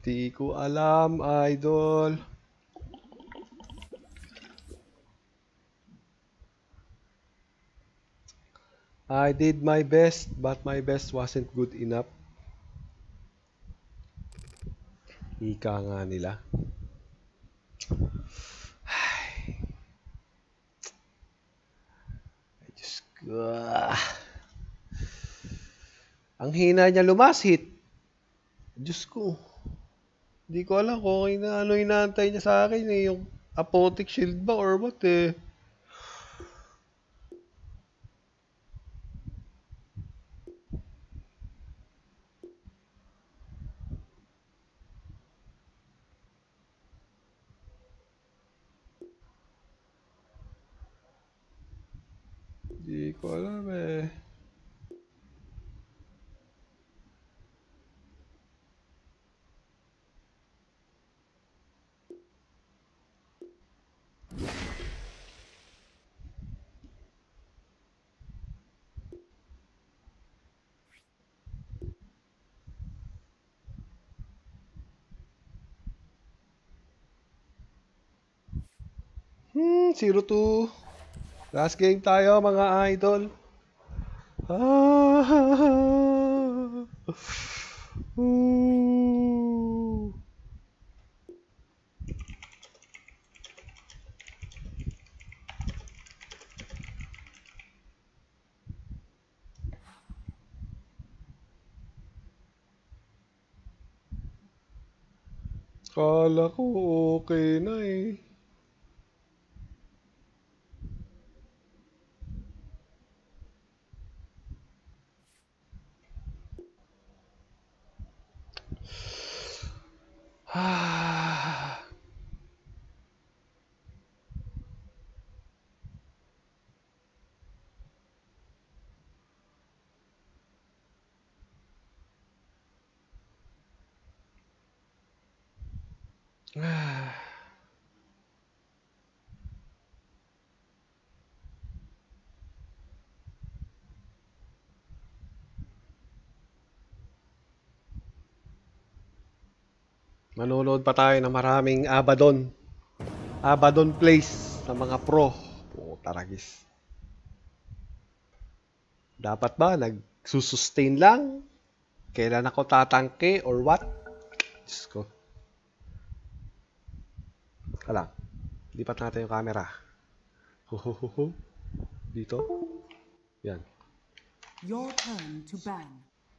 Di ko alam, idol. I did my best, but my best wasn't good enough. Ika nga nila. Ay, Diyos ko. Ang hina niya lumasit. Diyos ko. Hindi ko alam kung ano inaantay niya sa akin eh. Yung apotic shield ba or what eh. Hindi ko alam eh. Hmm, 0-2. Last game tayo mga idol. Ah, Ooh. Kala ko okay na eh. Ah. Manonood pa tayo ng maraming Abaddon. Abaddon plays ng mga pro. Puta ragis. Dapat ba nagsusustain lang? Kailan ako tatangke or what? Diyos ko. Kala. Lipat natin yung camera. Huhuhuhu. Dito. Yan. Your turn to ban.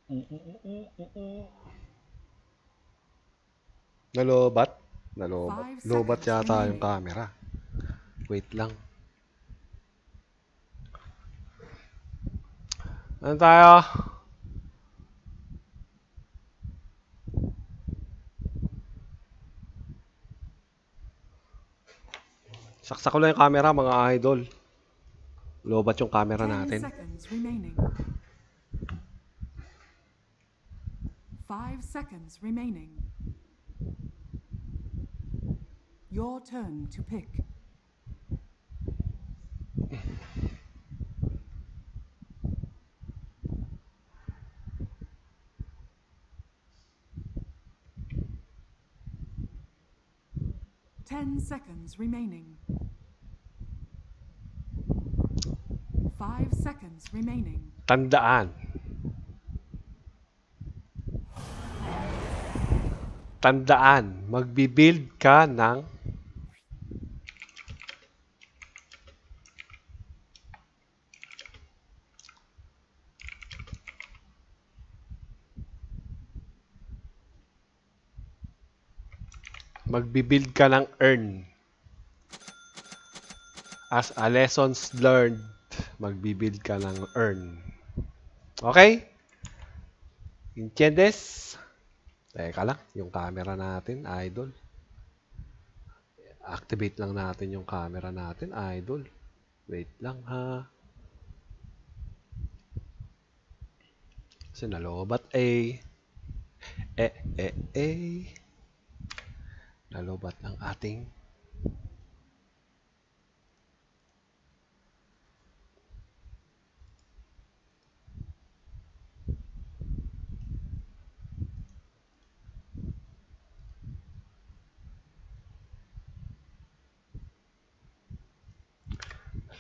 Nalobat? 5 Lobat seconds yata yung remaining. camera. Wait lang. Ano tayo? Saksak ko lang yung camera mga idol. Lobat yung camera 10 natin. seconds remaining. 5 seconds remaining. Your turn to pick. Ten seconds remaining. 5 seconds remaining. Tandaan. Tandaan, magbi-build ka ng earn. As a lessons learned, magbi-build ka ng earn. Okay? ¿Entiendes? Teka lang, yung camera natin, idol. Activate lang natin yung camera natin, idol. Wait lang ha. Kasi nalobat eh. Nalobat ng ating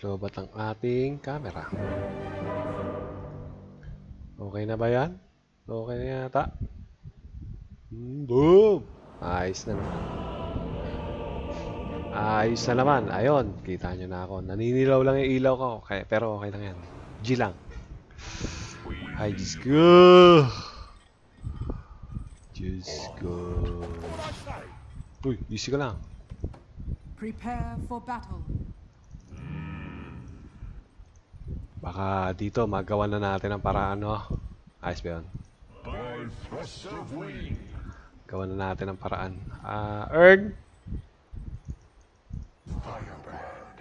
Lobat ang ating camera. Okay na ba yan? Okay na yata. Boom! Ayos na naman. Ayos na naman. Ayun, kita nyo na ako. Naninilaw lang yung ilaw ko. Okay, pero okay lang yan. G lang. Ay, Diyos ko! Diyos ko. Uy, easy ka lang. Prepare for battle. Baka dito magawa na natin ang paraan, no? Ayos ba yun? By thrust of wing. Gawa na natin ang paraan. Earn! Firebird.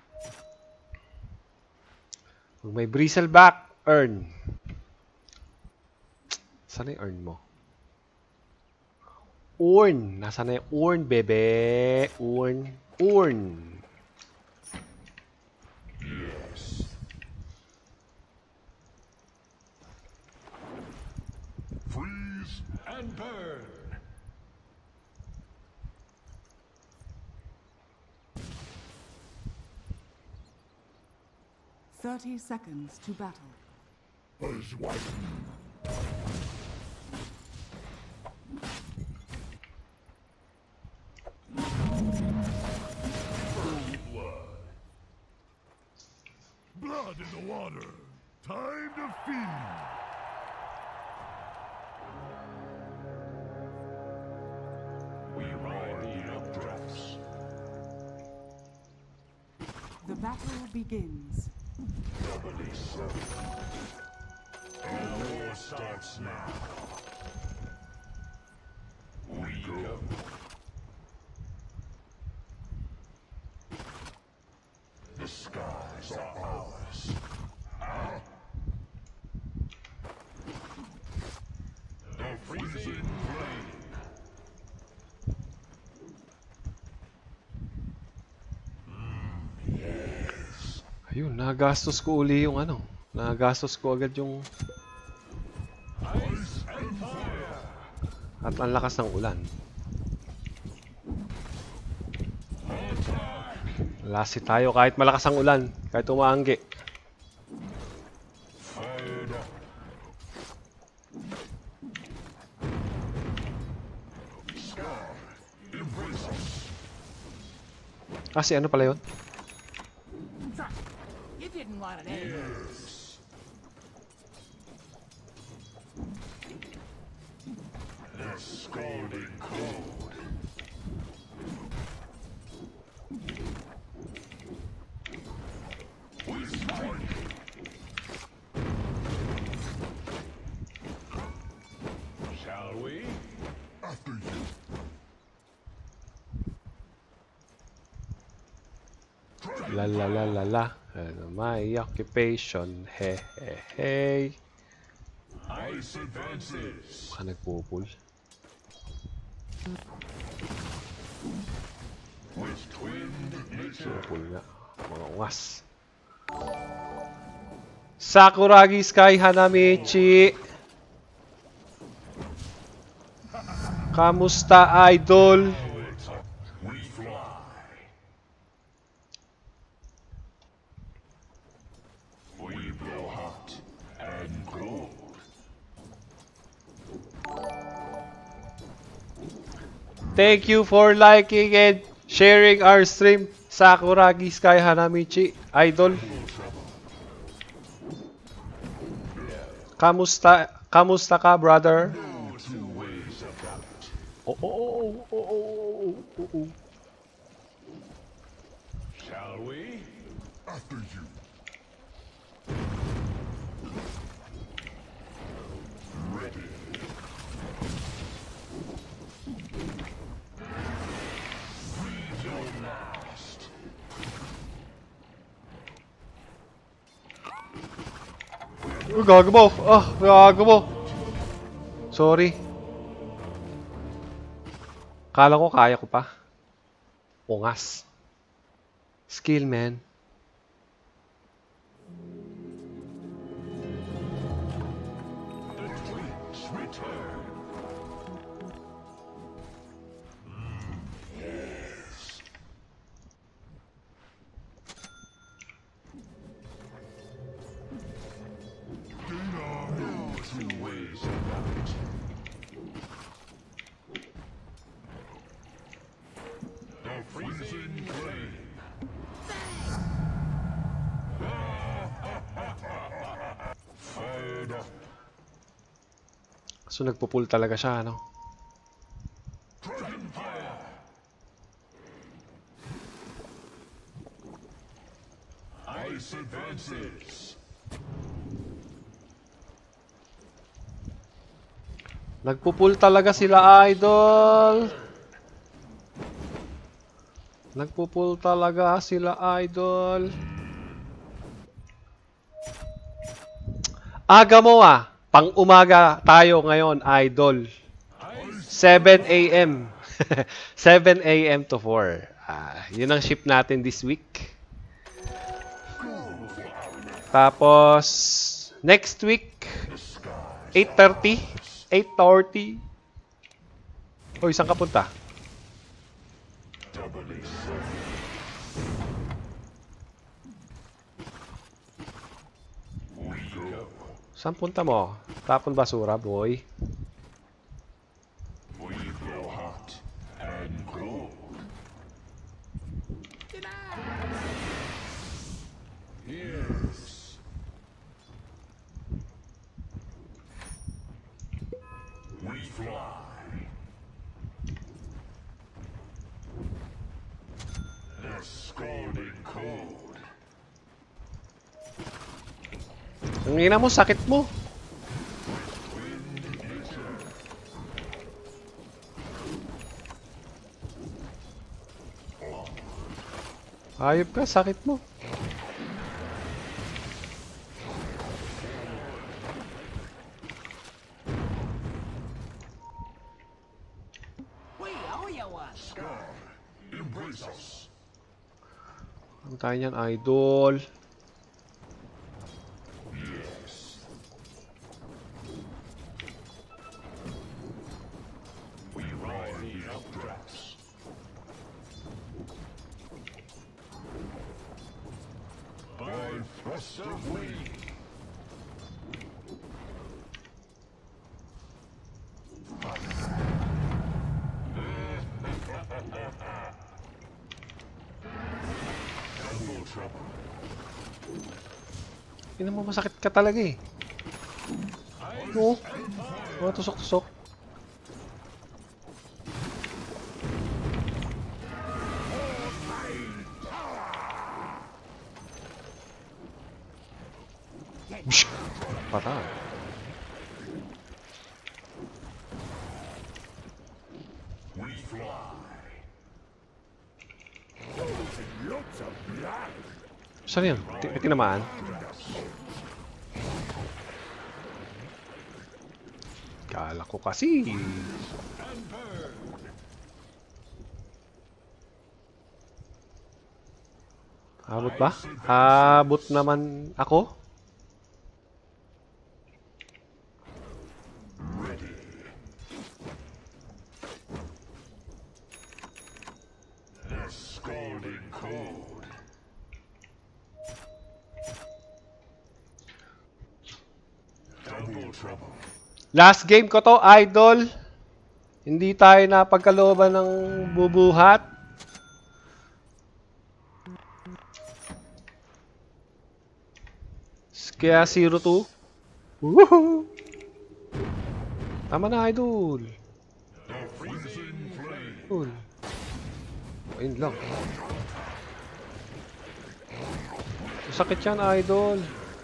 Kung may bristleback, earn. Saan yung earn mo? Urn! Nasaan na yung urn, bebe? Urn. Urn! Yes. Freeze and burn. Thirty seconds to battle. Buzz white. Blood in the water. Time to feed. We ride the updrafts. The battle begins. Doubly so. And the war starts now. We go. The skies are ours. The freezing flame. Ayun, nagastos ko uli yung ano. Nagastos ko agad yung... Ice and fire. At ang lakas ng ulan. Lasi tayo kahit malakas ang ulan. Kahit umaanggi. Fired up. Sky. Embrace us. Kasi ano pala yun? You didn't want an egg. Yes. The scalding cold. We strike. Shall we? After you. La la la la la. Ano, my occupation. He he hey. Ice advances. Baka nagpupul. With twinned nature. Pupul nga. Mga ungas. Sakuragi Sky Hanamichi. Kamusta, idol? We fly. We blow hot and cold. Thank you for liking and sharing our stream. Sakuragi Sky Hanamichi, idol. Kamusta ka, brother? No two ways about it. Oh. Shall we? After you. Ready. Breathe your last. Gago mo. Gago mo. Sorry. Kala ko kaya ko pa. Ungas. Skill, man. The twins return. Yes. So nagpo-pull talaga siya, ano? Ice advances. Nagpo-pull talaga sila, idol. Nagpo-pull talaga sila, idol. Aga mo ah. Pang-umaga tayo ngayon, idol. 7 a.m. 7 a.m. to 4. Yun ang ship natin this week. Tapos, next week, 8:30. 8:40. Hoy, saan ka punta? Saan punta mo? Tapon basura, boy. We grow hot and cold. Yes. We fly. The scalding cold. Ang ina mo, sakit mo. Ayop ka, sakit mo. Scar, embrace us. Ang tayo niyan, idol. We ride the updrafts. By thrust of wind. Double trouble. Ina mo, masakit ka talaga eh. No. Oh, tusok-tusok. Bish! Patay. We fly. Lots of blood. Saan yun? May tinamaan? Kala ko kasi. Abot ba? Abot naman ako? The scalding cold. Double trouble. Last game ko to, idol. Hindi tayo napagkalooban ng bubuhat. Kaya 0-2. Woohoo! Tama na, idol. The freezing flame. Idol. Ayun lang. Masakit yan, idol.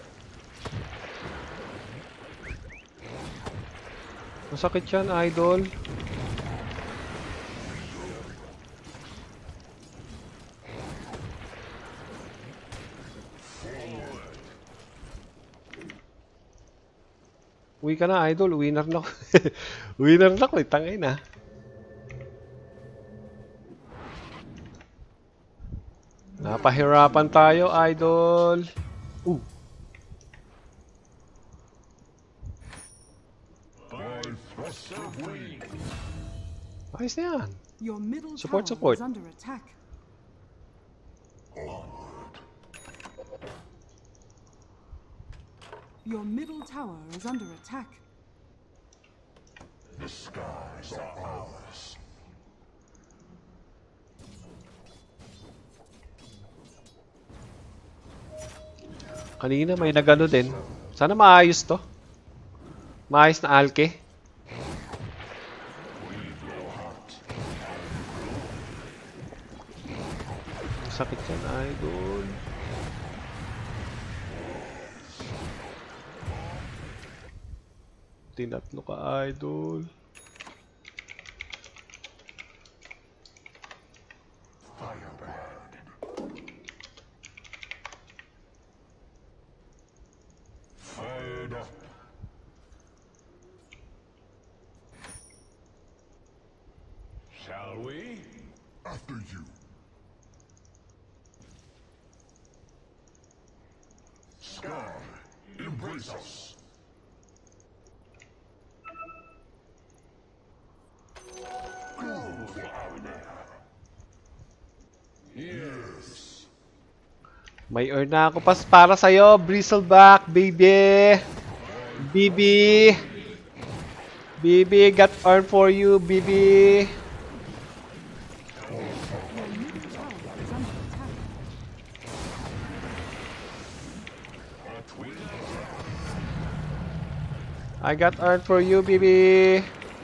Masakit yan, idol. Uwi ka na, idol. Winner na ako. Winner na ako, tangay na. Napahirapan tayo, idol. By thrust of wind. Ayos na yan. Your middle Support, tower support. is under attack. Your middle tower is under attack. The skies are ours. Kanina may nagano din. Sana maayos to. Maayos na alke. masakit yan, idol. Tinatlo ka, idol. Fired up. Shall we? After you. Scar, embrace us. Go for honor. Yes. May earn na ako para sa'yo, Bristleback, baby! BB! BB, got earn for you, BB! I got earned for you, BB!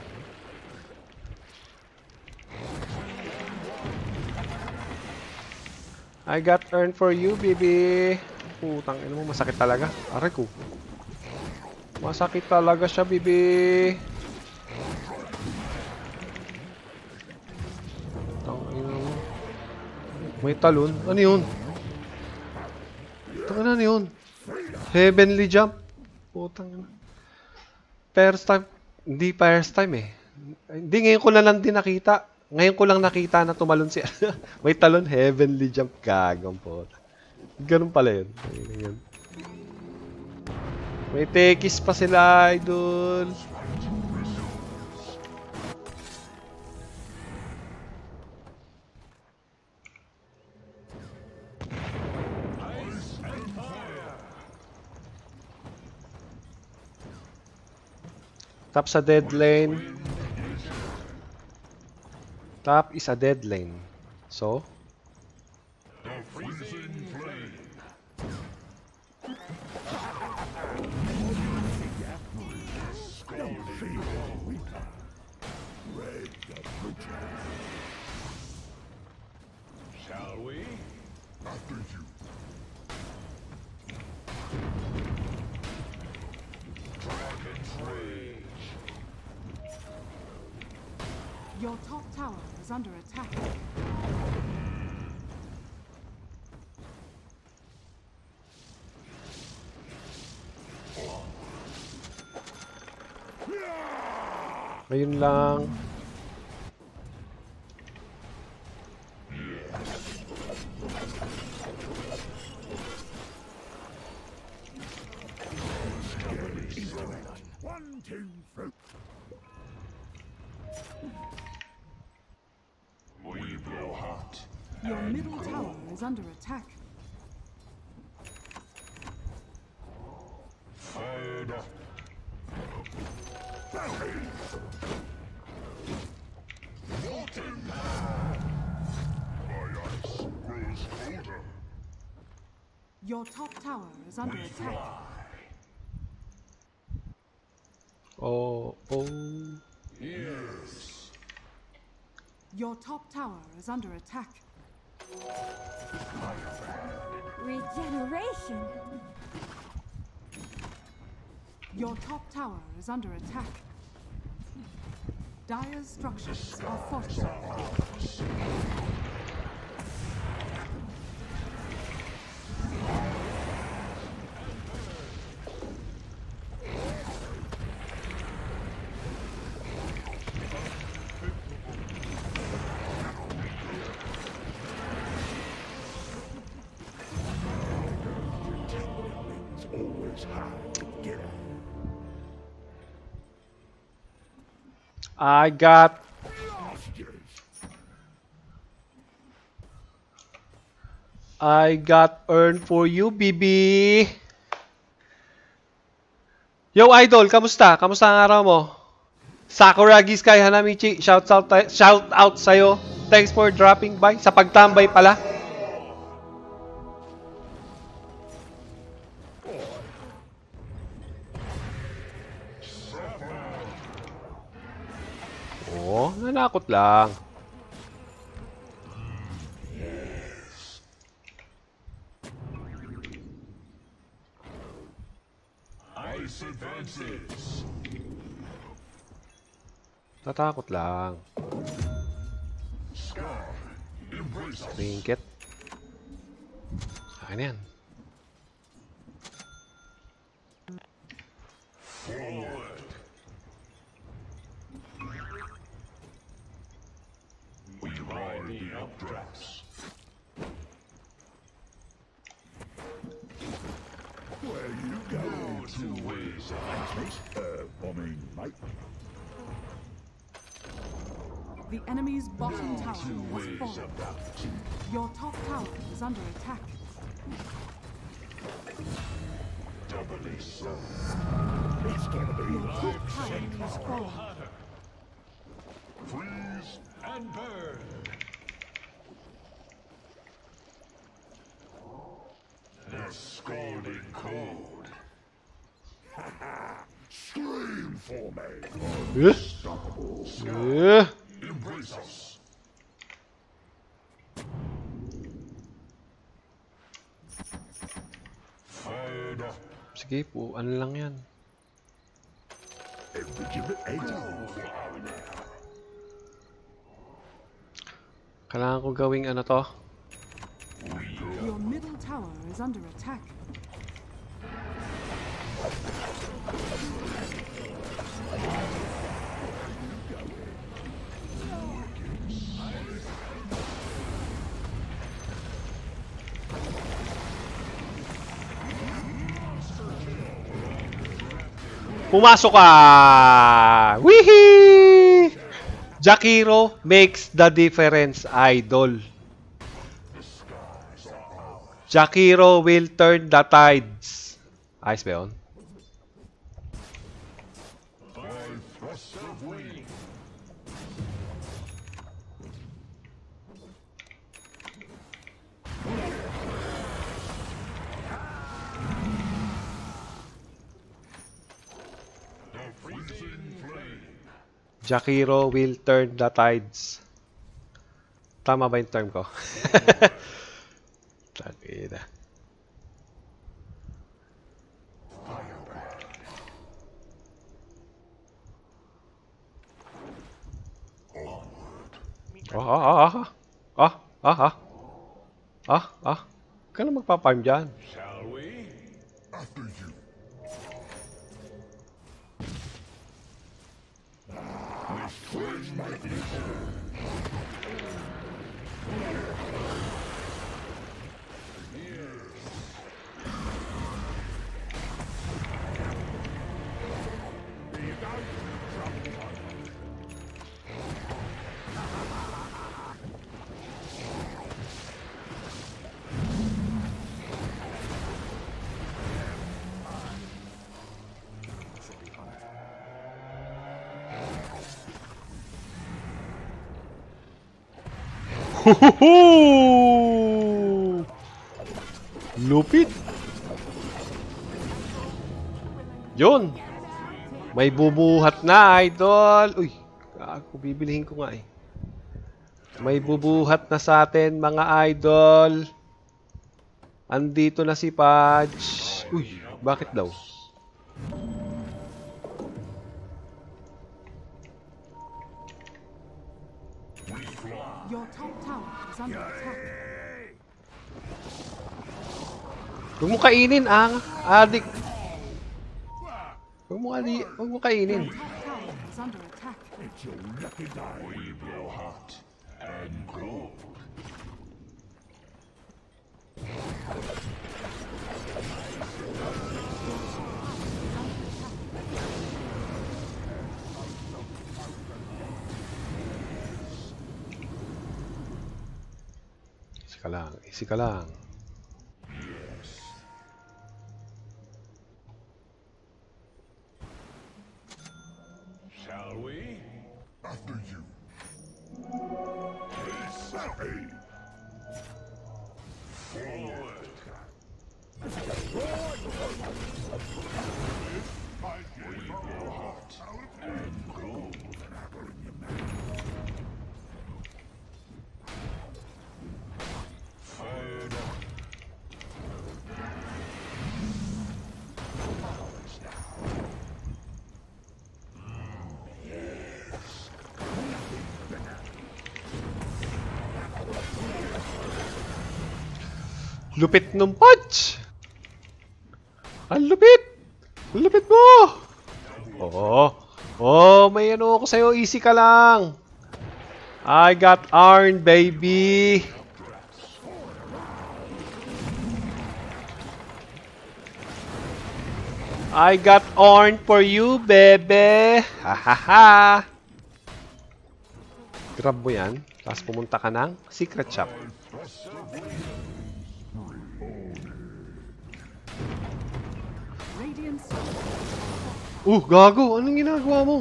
I got earned for you, BB! Putang ina mo, masakit talaga. Aray ko. Masakit talaga siya, BB! Putang ina mo. May talon? Ano yun? Putang ina, ano yun? Heavenly jump. Putang ina. First time. Hindi first time eh. Hindi, ngayon ko lang din nakita. Ngayon ko lang nakita na tumalon si may talon, heavenly jump, gagawin po. Ganun pala yun. Ayun. May tekis pa sila, idol. Top sa dead lane. Top is a dead lane. So? The freezing flame. Shall we? After you. Dragon's rage. Your top tower is under attack. Ayun lang. One, two, three. We blow hot. Your middle tower is under attack. Fired up. Molten. My ice grows colder. Your top tower is under attack. Oh, oh. Yes. Your top tower is under attack. Regeneration. Your top tower is under attack. Dire's structures are fortified. It's always hard to get at. I got earned for you, BB. Yo, idol, kamusta? Kamusta ang araw mo? Sakuragi Sky Hanamichi, shout out sa'yo. Thanks for dropping by. Sa pagtambay pala. Oh, nanakot lang. Darkness advances. Tatakot lang. Sky, embrace us. Trinket. Akin na yan. Forward. We ride the updrafts. Where you go? Two ways of might. The enemy's bottom tower Two has ways fallen. about. Your top tower is under attack. Doubly so. It's gonna be Your top tower has fallen. freeze and burn. The scalding cold. Scream for me. Unstoppable. Embrace us. Fired up. Sige po, ano lang yan. Kailangan ko gawing ano to. Your middle tower is under attack. Pumasok ka! Wihee! Jakiro makes the difference, idol. Jakiro will turn the tides. Ayos ba yun? By thrust of wing. The freezing flame. Jakiro will turn the tides. Tama ba yung term ko? Tangina. Ka na magpa-farm dyan. Shall we? After you. With twins might be Lupit. Yun. May bubuhat na, idol. Uy, ako bibilihin ko nga eh. May bubuhat na sa atin, mga idol. Andito na si Pudge. Uy, bakit daw? Your top tower is under attack. Huwag mo kainin, adik. Huwag mo kainin. Your top tower is under attack. It's your lucky day. We blow hot and cold. Easy ka lang. Shall we? After you. Sappy. Forward. We blow hot and cold. Fired up. Lupit ng punch! Ang lupit! Ang lupit mo! Oo. Oh, may ano ako sa'yo. Easy ka lang. I got Arn, baby! I got Arn for you, bebe! Ha ha ha! Grab mo yan. Tapos pumunta ka ng secret shop. Radiant Gago! Anong ginagawa mo?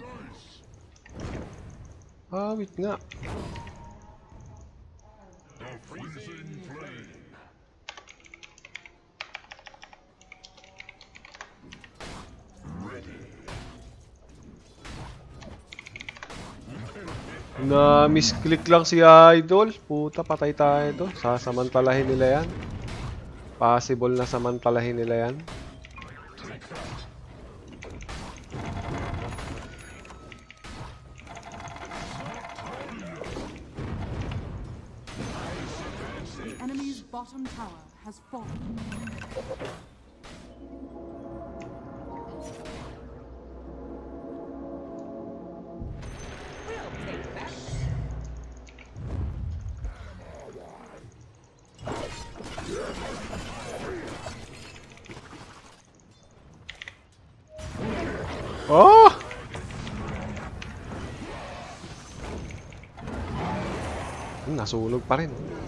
Wait nga. Na misclick lang si Idol. Puta, patay tayo to. Sasamantalahin nila yan. Possible na samantalahin nila yan. The enemy's bottom tower has fallen. Oh! Nasunog pa rin.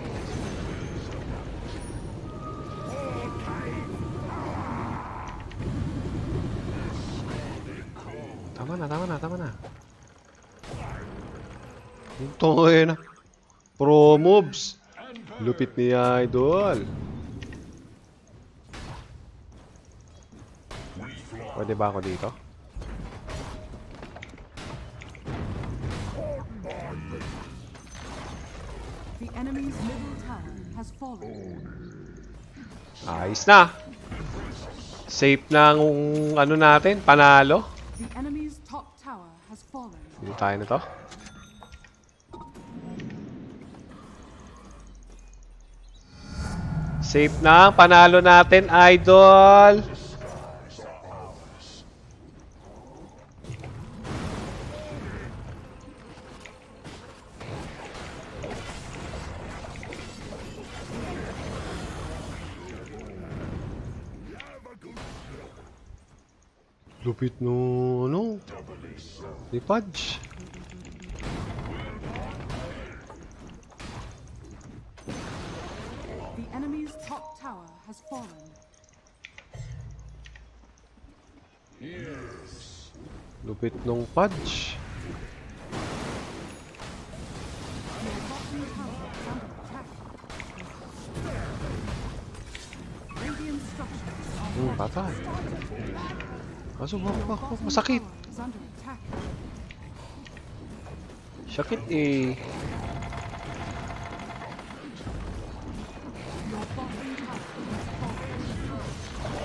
Tama na. Ito na. Pro moves. Lupit ni Idol. Pwede ba ako dito? The enemy's middle tower has fallen. Ayos na. Safe na ang ano natin, panalo. The enemy's top tower has fallen. Dito tayo na to. Safe na, panalo natin, Idol. Lupit no, ano? Ni Pudge. The enemy's top tower has fallen. Lupit nung Pudge. Your bottom tower is under attack. Radiant structures are Patay. Kaso masakit. is under attack. Sakit eh. Your bottom tower has fallen.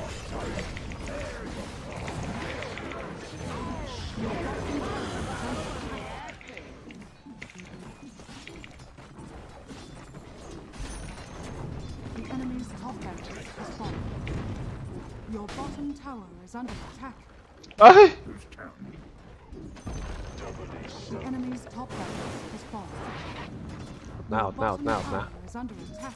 The enemy's top barracks has fallen. Your bottom tower is under attack. Ay! The enemy's top barracks has fallen. Out na. Tower is under attack.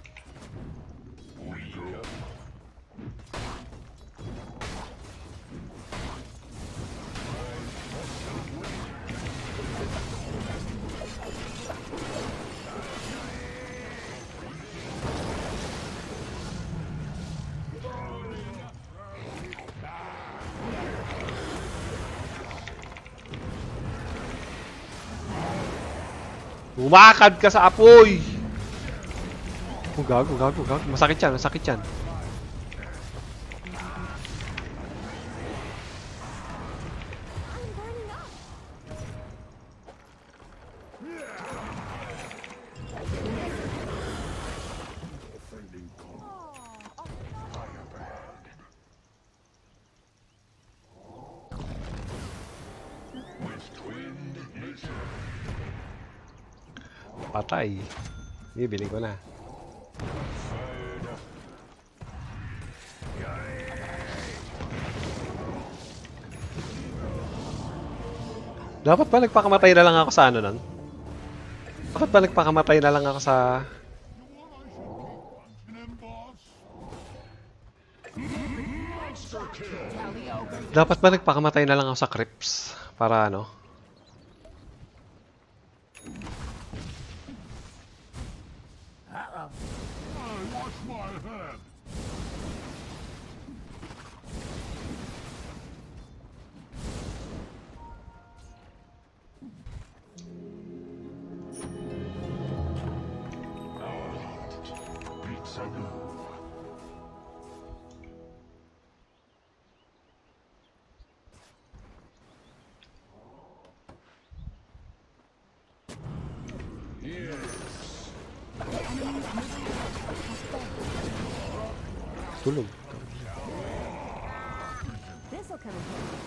Umakad ka sa apoy! Gago. Masakit yan. Patay. Bibili ko na. Dapat ba nagpakamatay na lang ako sa ano nun? Dapat ba nagpakamatay na lang ako sa... Dapat ba nagpakamatay na lang ako sa Crips? Para ano? Watch my head. Beats a move. Tulog. This'll come in handy.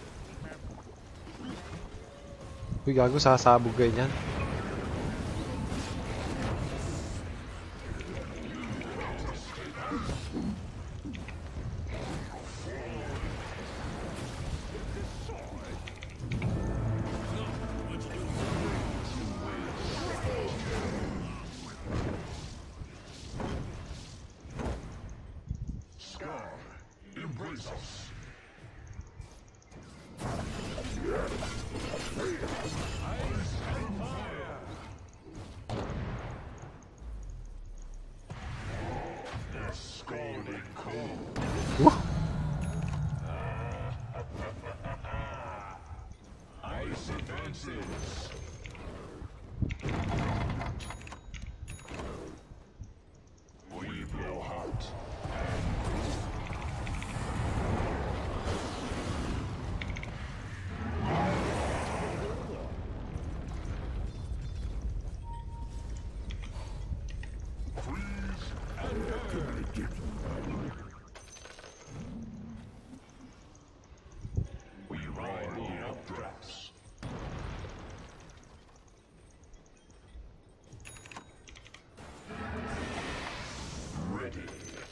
Uy, gago, sasabog kayo niyan. Embrace us. They're scalding cold. Ice advances. We blow hot. We ride the updrafts. Ready.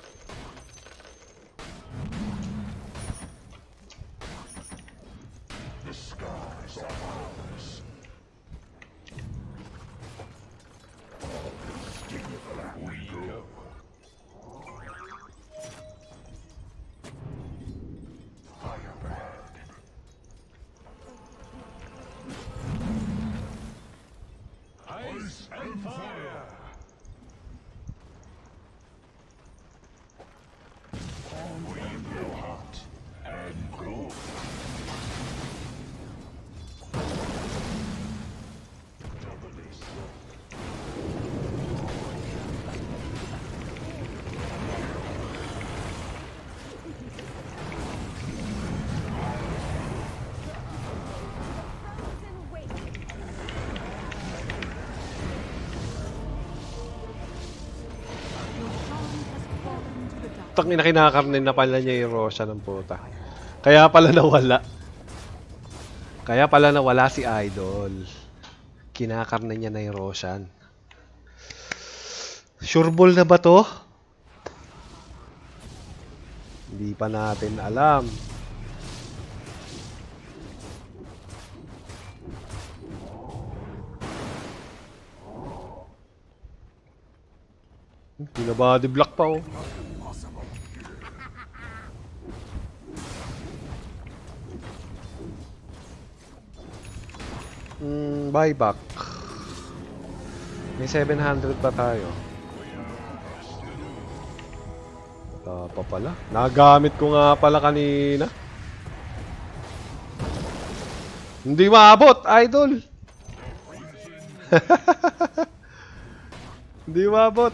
The skies are ours. We go. Firebird. Ice and fire. We blow hot and cold. Doubly so. Your shrine has fallen to the dark. Tangina, kinakarnin na pala niya yung Roshan ng puta. Kaya pala nawala. Kaya pala nawala si Idol. Kinakarnin niya na yung Roshan. Sureball na ba to? Hindi pa natin alam. Pinabody block pa oh. Buyback. May 700 pa tayo. Pa pala. Nagamit ko nga pala kanina. Hindi maabot, Idol. Hindi maabot.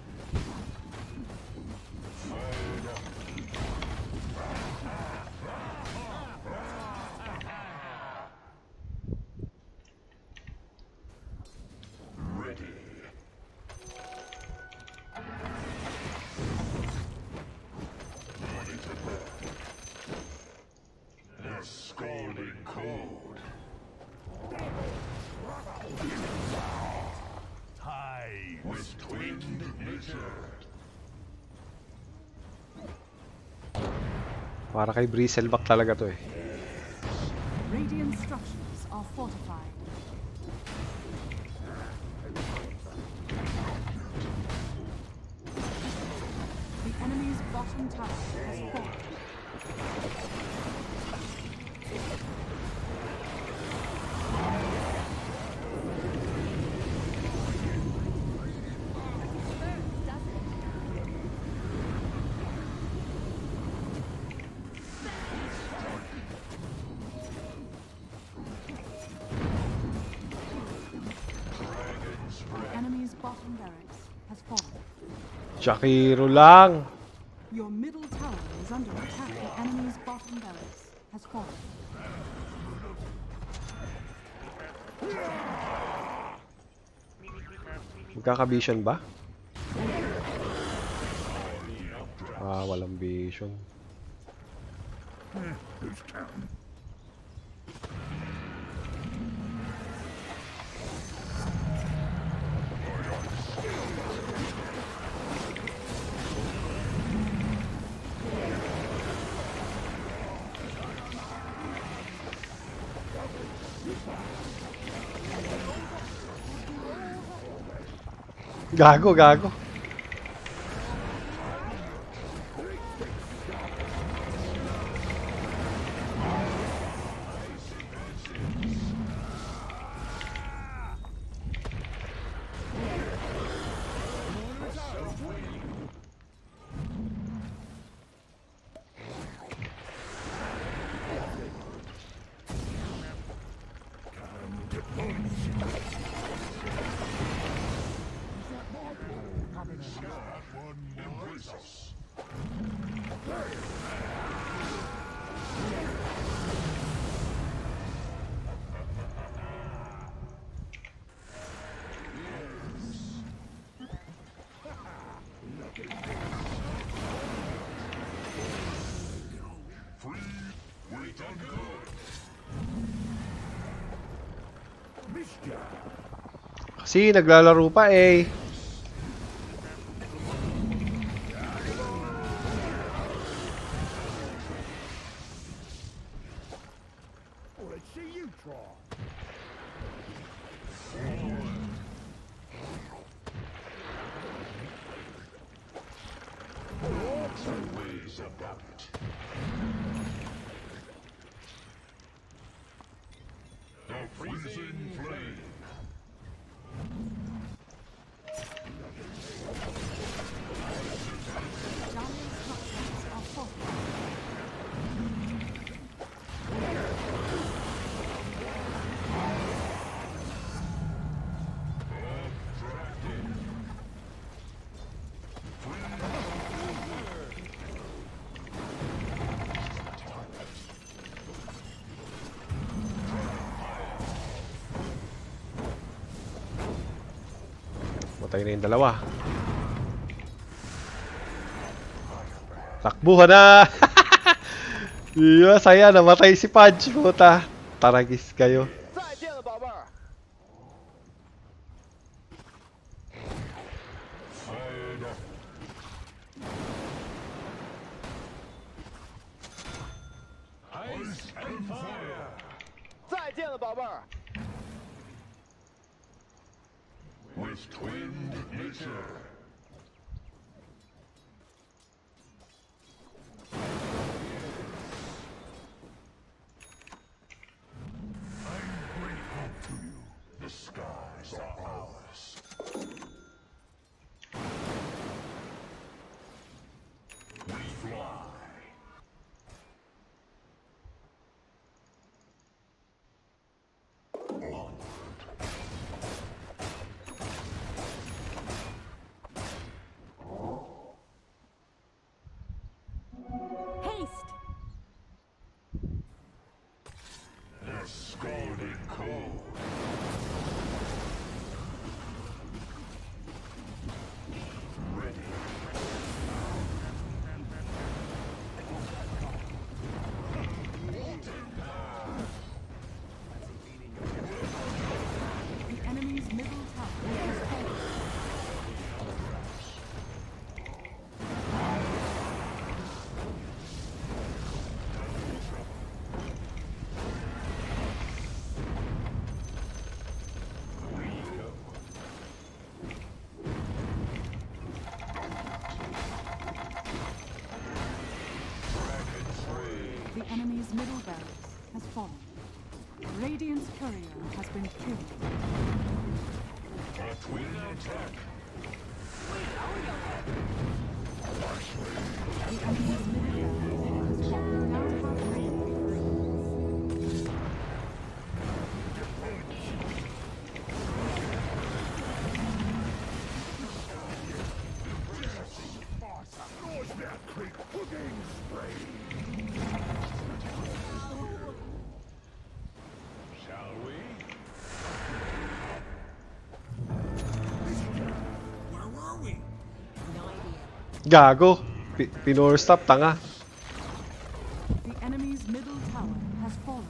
Scalding cold. Tide with twinned nature. Para kay Bristleback talaga to eh. Radiant structures are fortified. The enemy's bottom tower has fallen. The enemy's bottom barracks has fallen. Shakiro lang. Your middle tower is under attack. The enemy's bottom barracks has fallen. Magkaka-vision ba? Ah, walang vision. Gago, gago. Kasi naglalaro pa eh. Let's see you try. Lots of ways about it. The freezing flame. Giant structures are fortified. Matay na yung dalawa. Takbuhan na! Iya, saya. Namatay si Pudge. Puta. Taragis kayo. 再见了，宝贝儿。 Ice and fire. 再见了，宝贝儿。 With twinned nature. I'm grateful to you. The skies are ours. We fly. enemy's middle barracks has fallen. Radiant's courier has been killed. The enemy's middle barracks has fallen. Down by Shall we? Where were we? Gago. Pinor stop, tanga. the enemy's middle tower has fallen.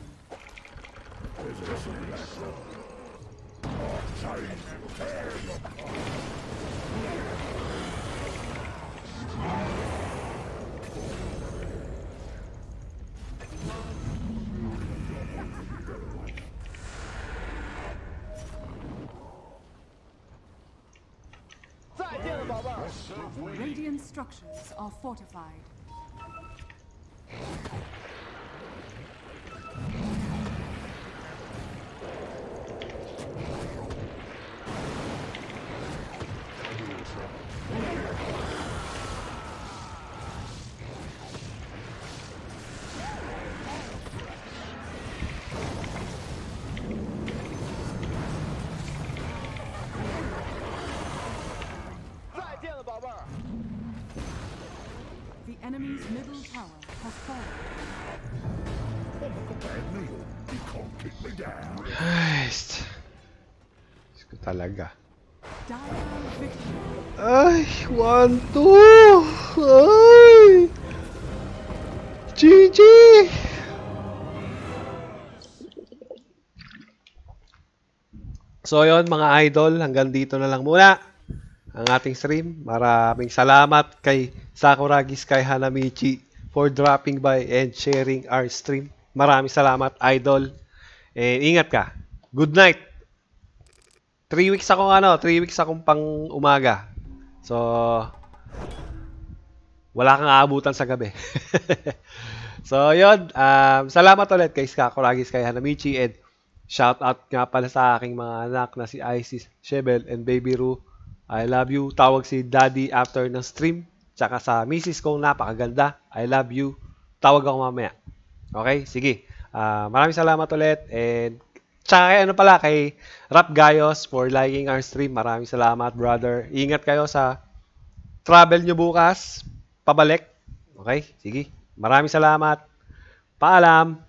Radiant structures are fortified. The enemy's middle tower has fallen. You can't kick me down. Ay, Diyos ko talaga. Dire victory. Ay, 1-2. Ay. GG. So yon mga idol, hanggang dito na lang muna ang ating stream. Maraming salamat kay Sakuragi Sky Hanamichi for dropping by and sharing our stream. Maraming salamat, idol. And ingat ka. Good night. 3 weeks akong pang umaga. So, wala kang aabutan sa gabi. So, yun. Salamat ulit kay Sakuragi Sky Hanamichi and shout out nga pala sa aking mga anak na si Isis, Shebel, and Baby Ru. I love you. Tawag si Daddy after ng stream. Tsaka sa misis kong napakaganda. I love you. Tawag ako mamaya. Okay? Sige. Maraming salamat ulit. And tsaka kay Rap Gayos for liking our stream. Maraming salamat, brother. Ingat kayo sa travel nyo bukas. Pabalik. Okay? Sige. Maraming salamat. Paalam.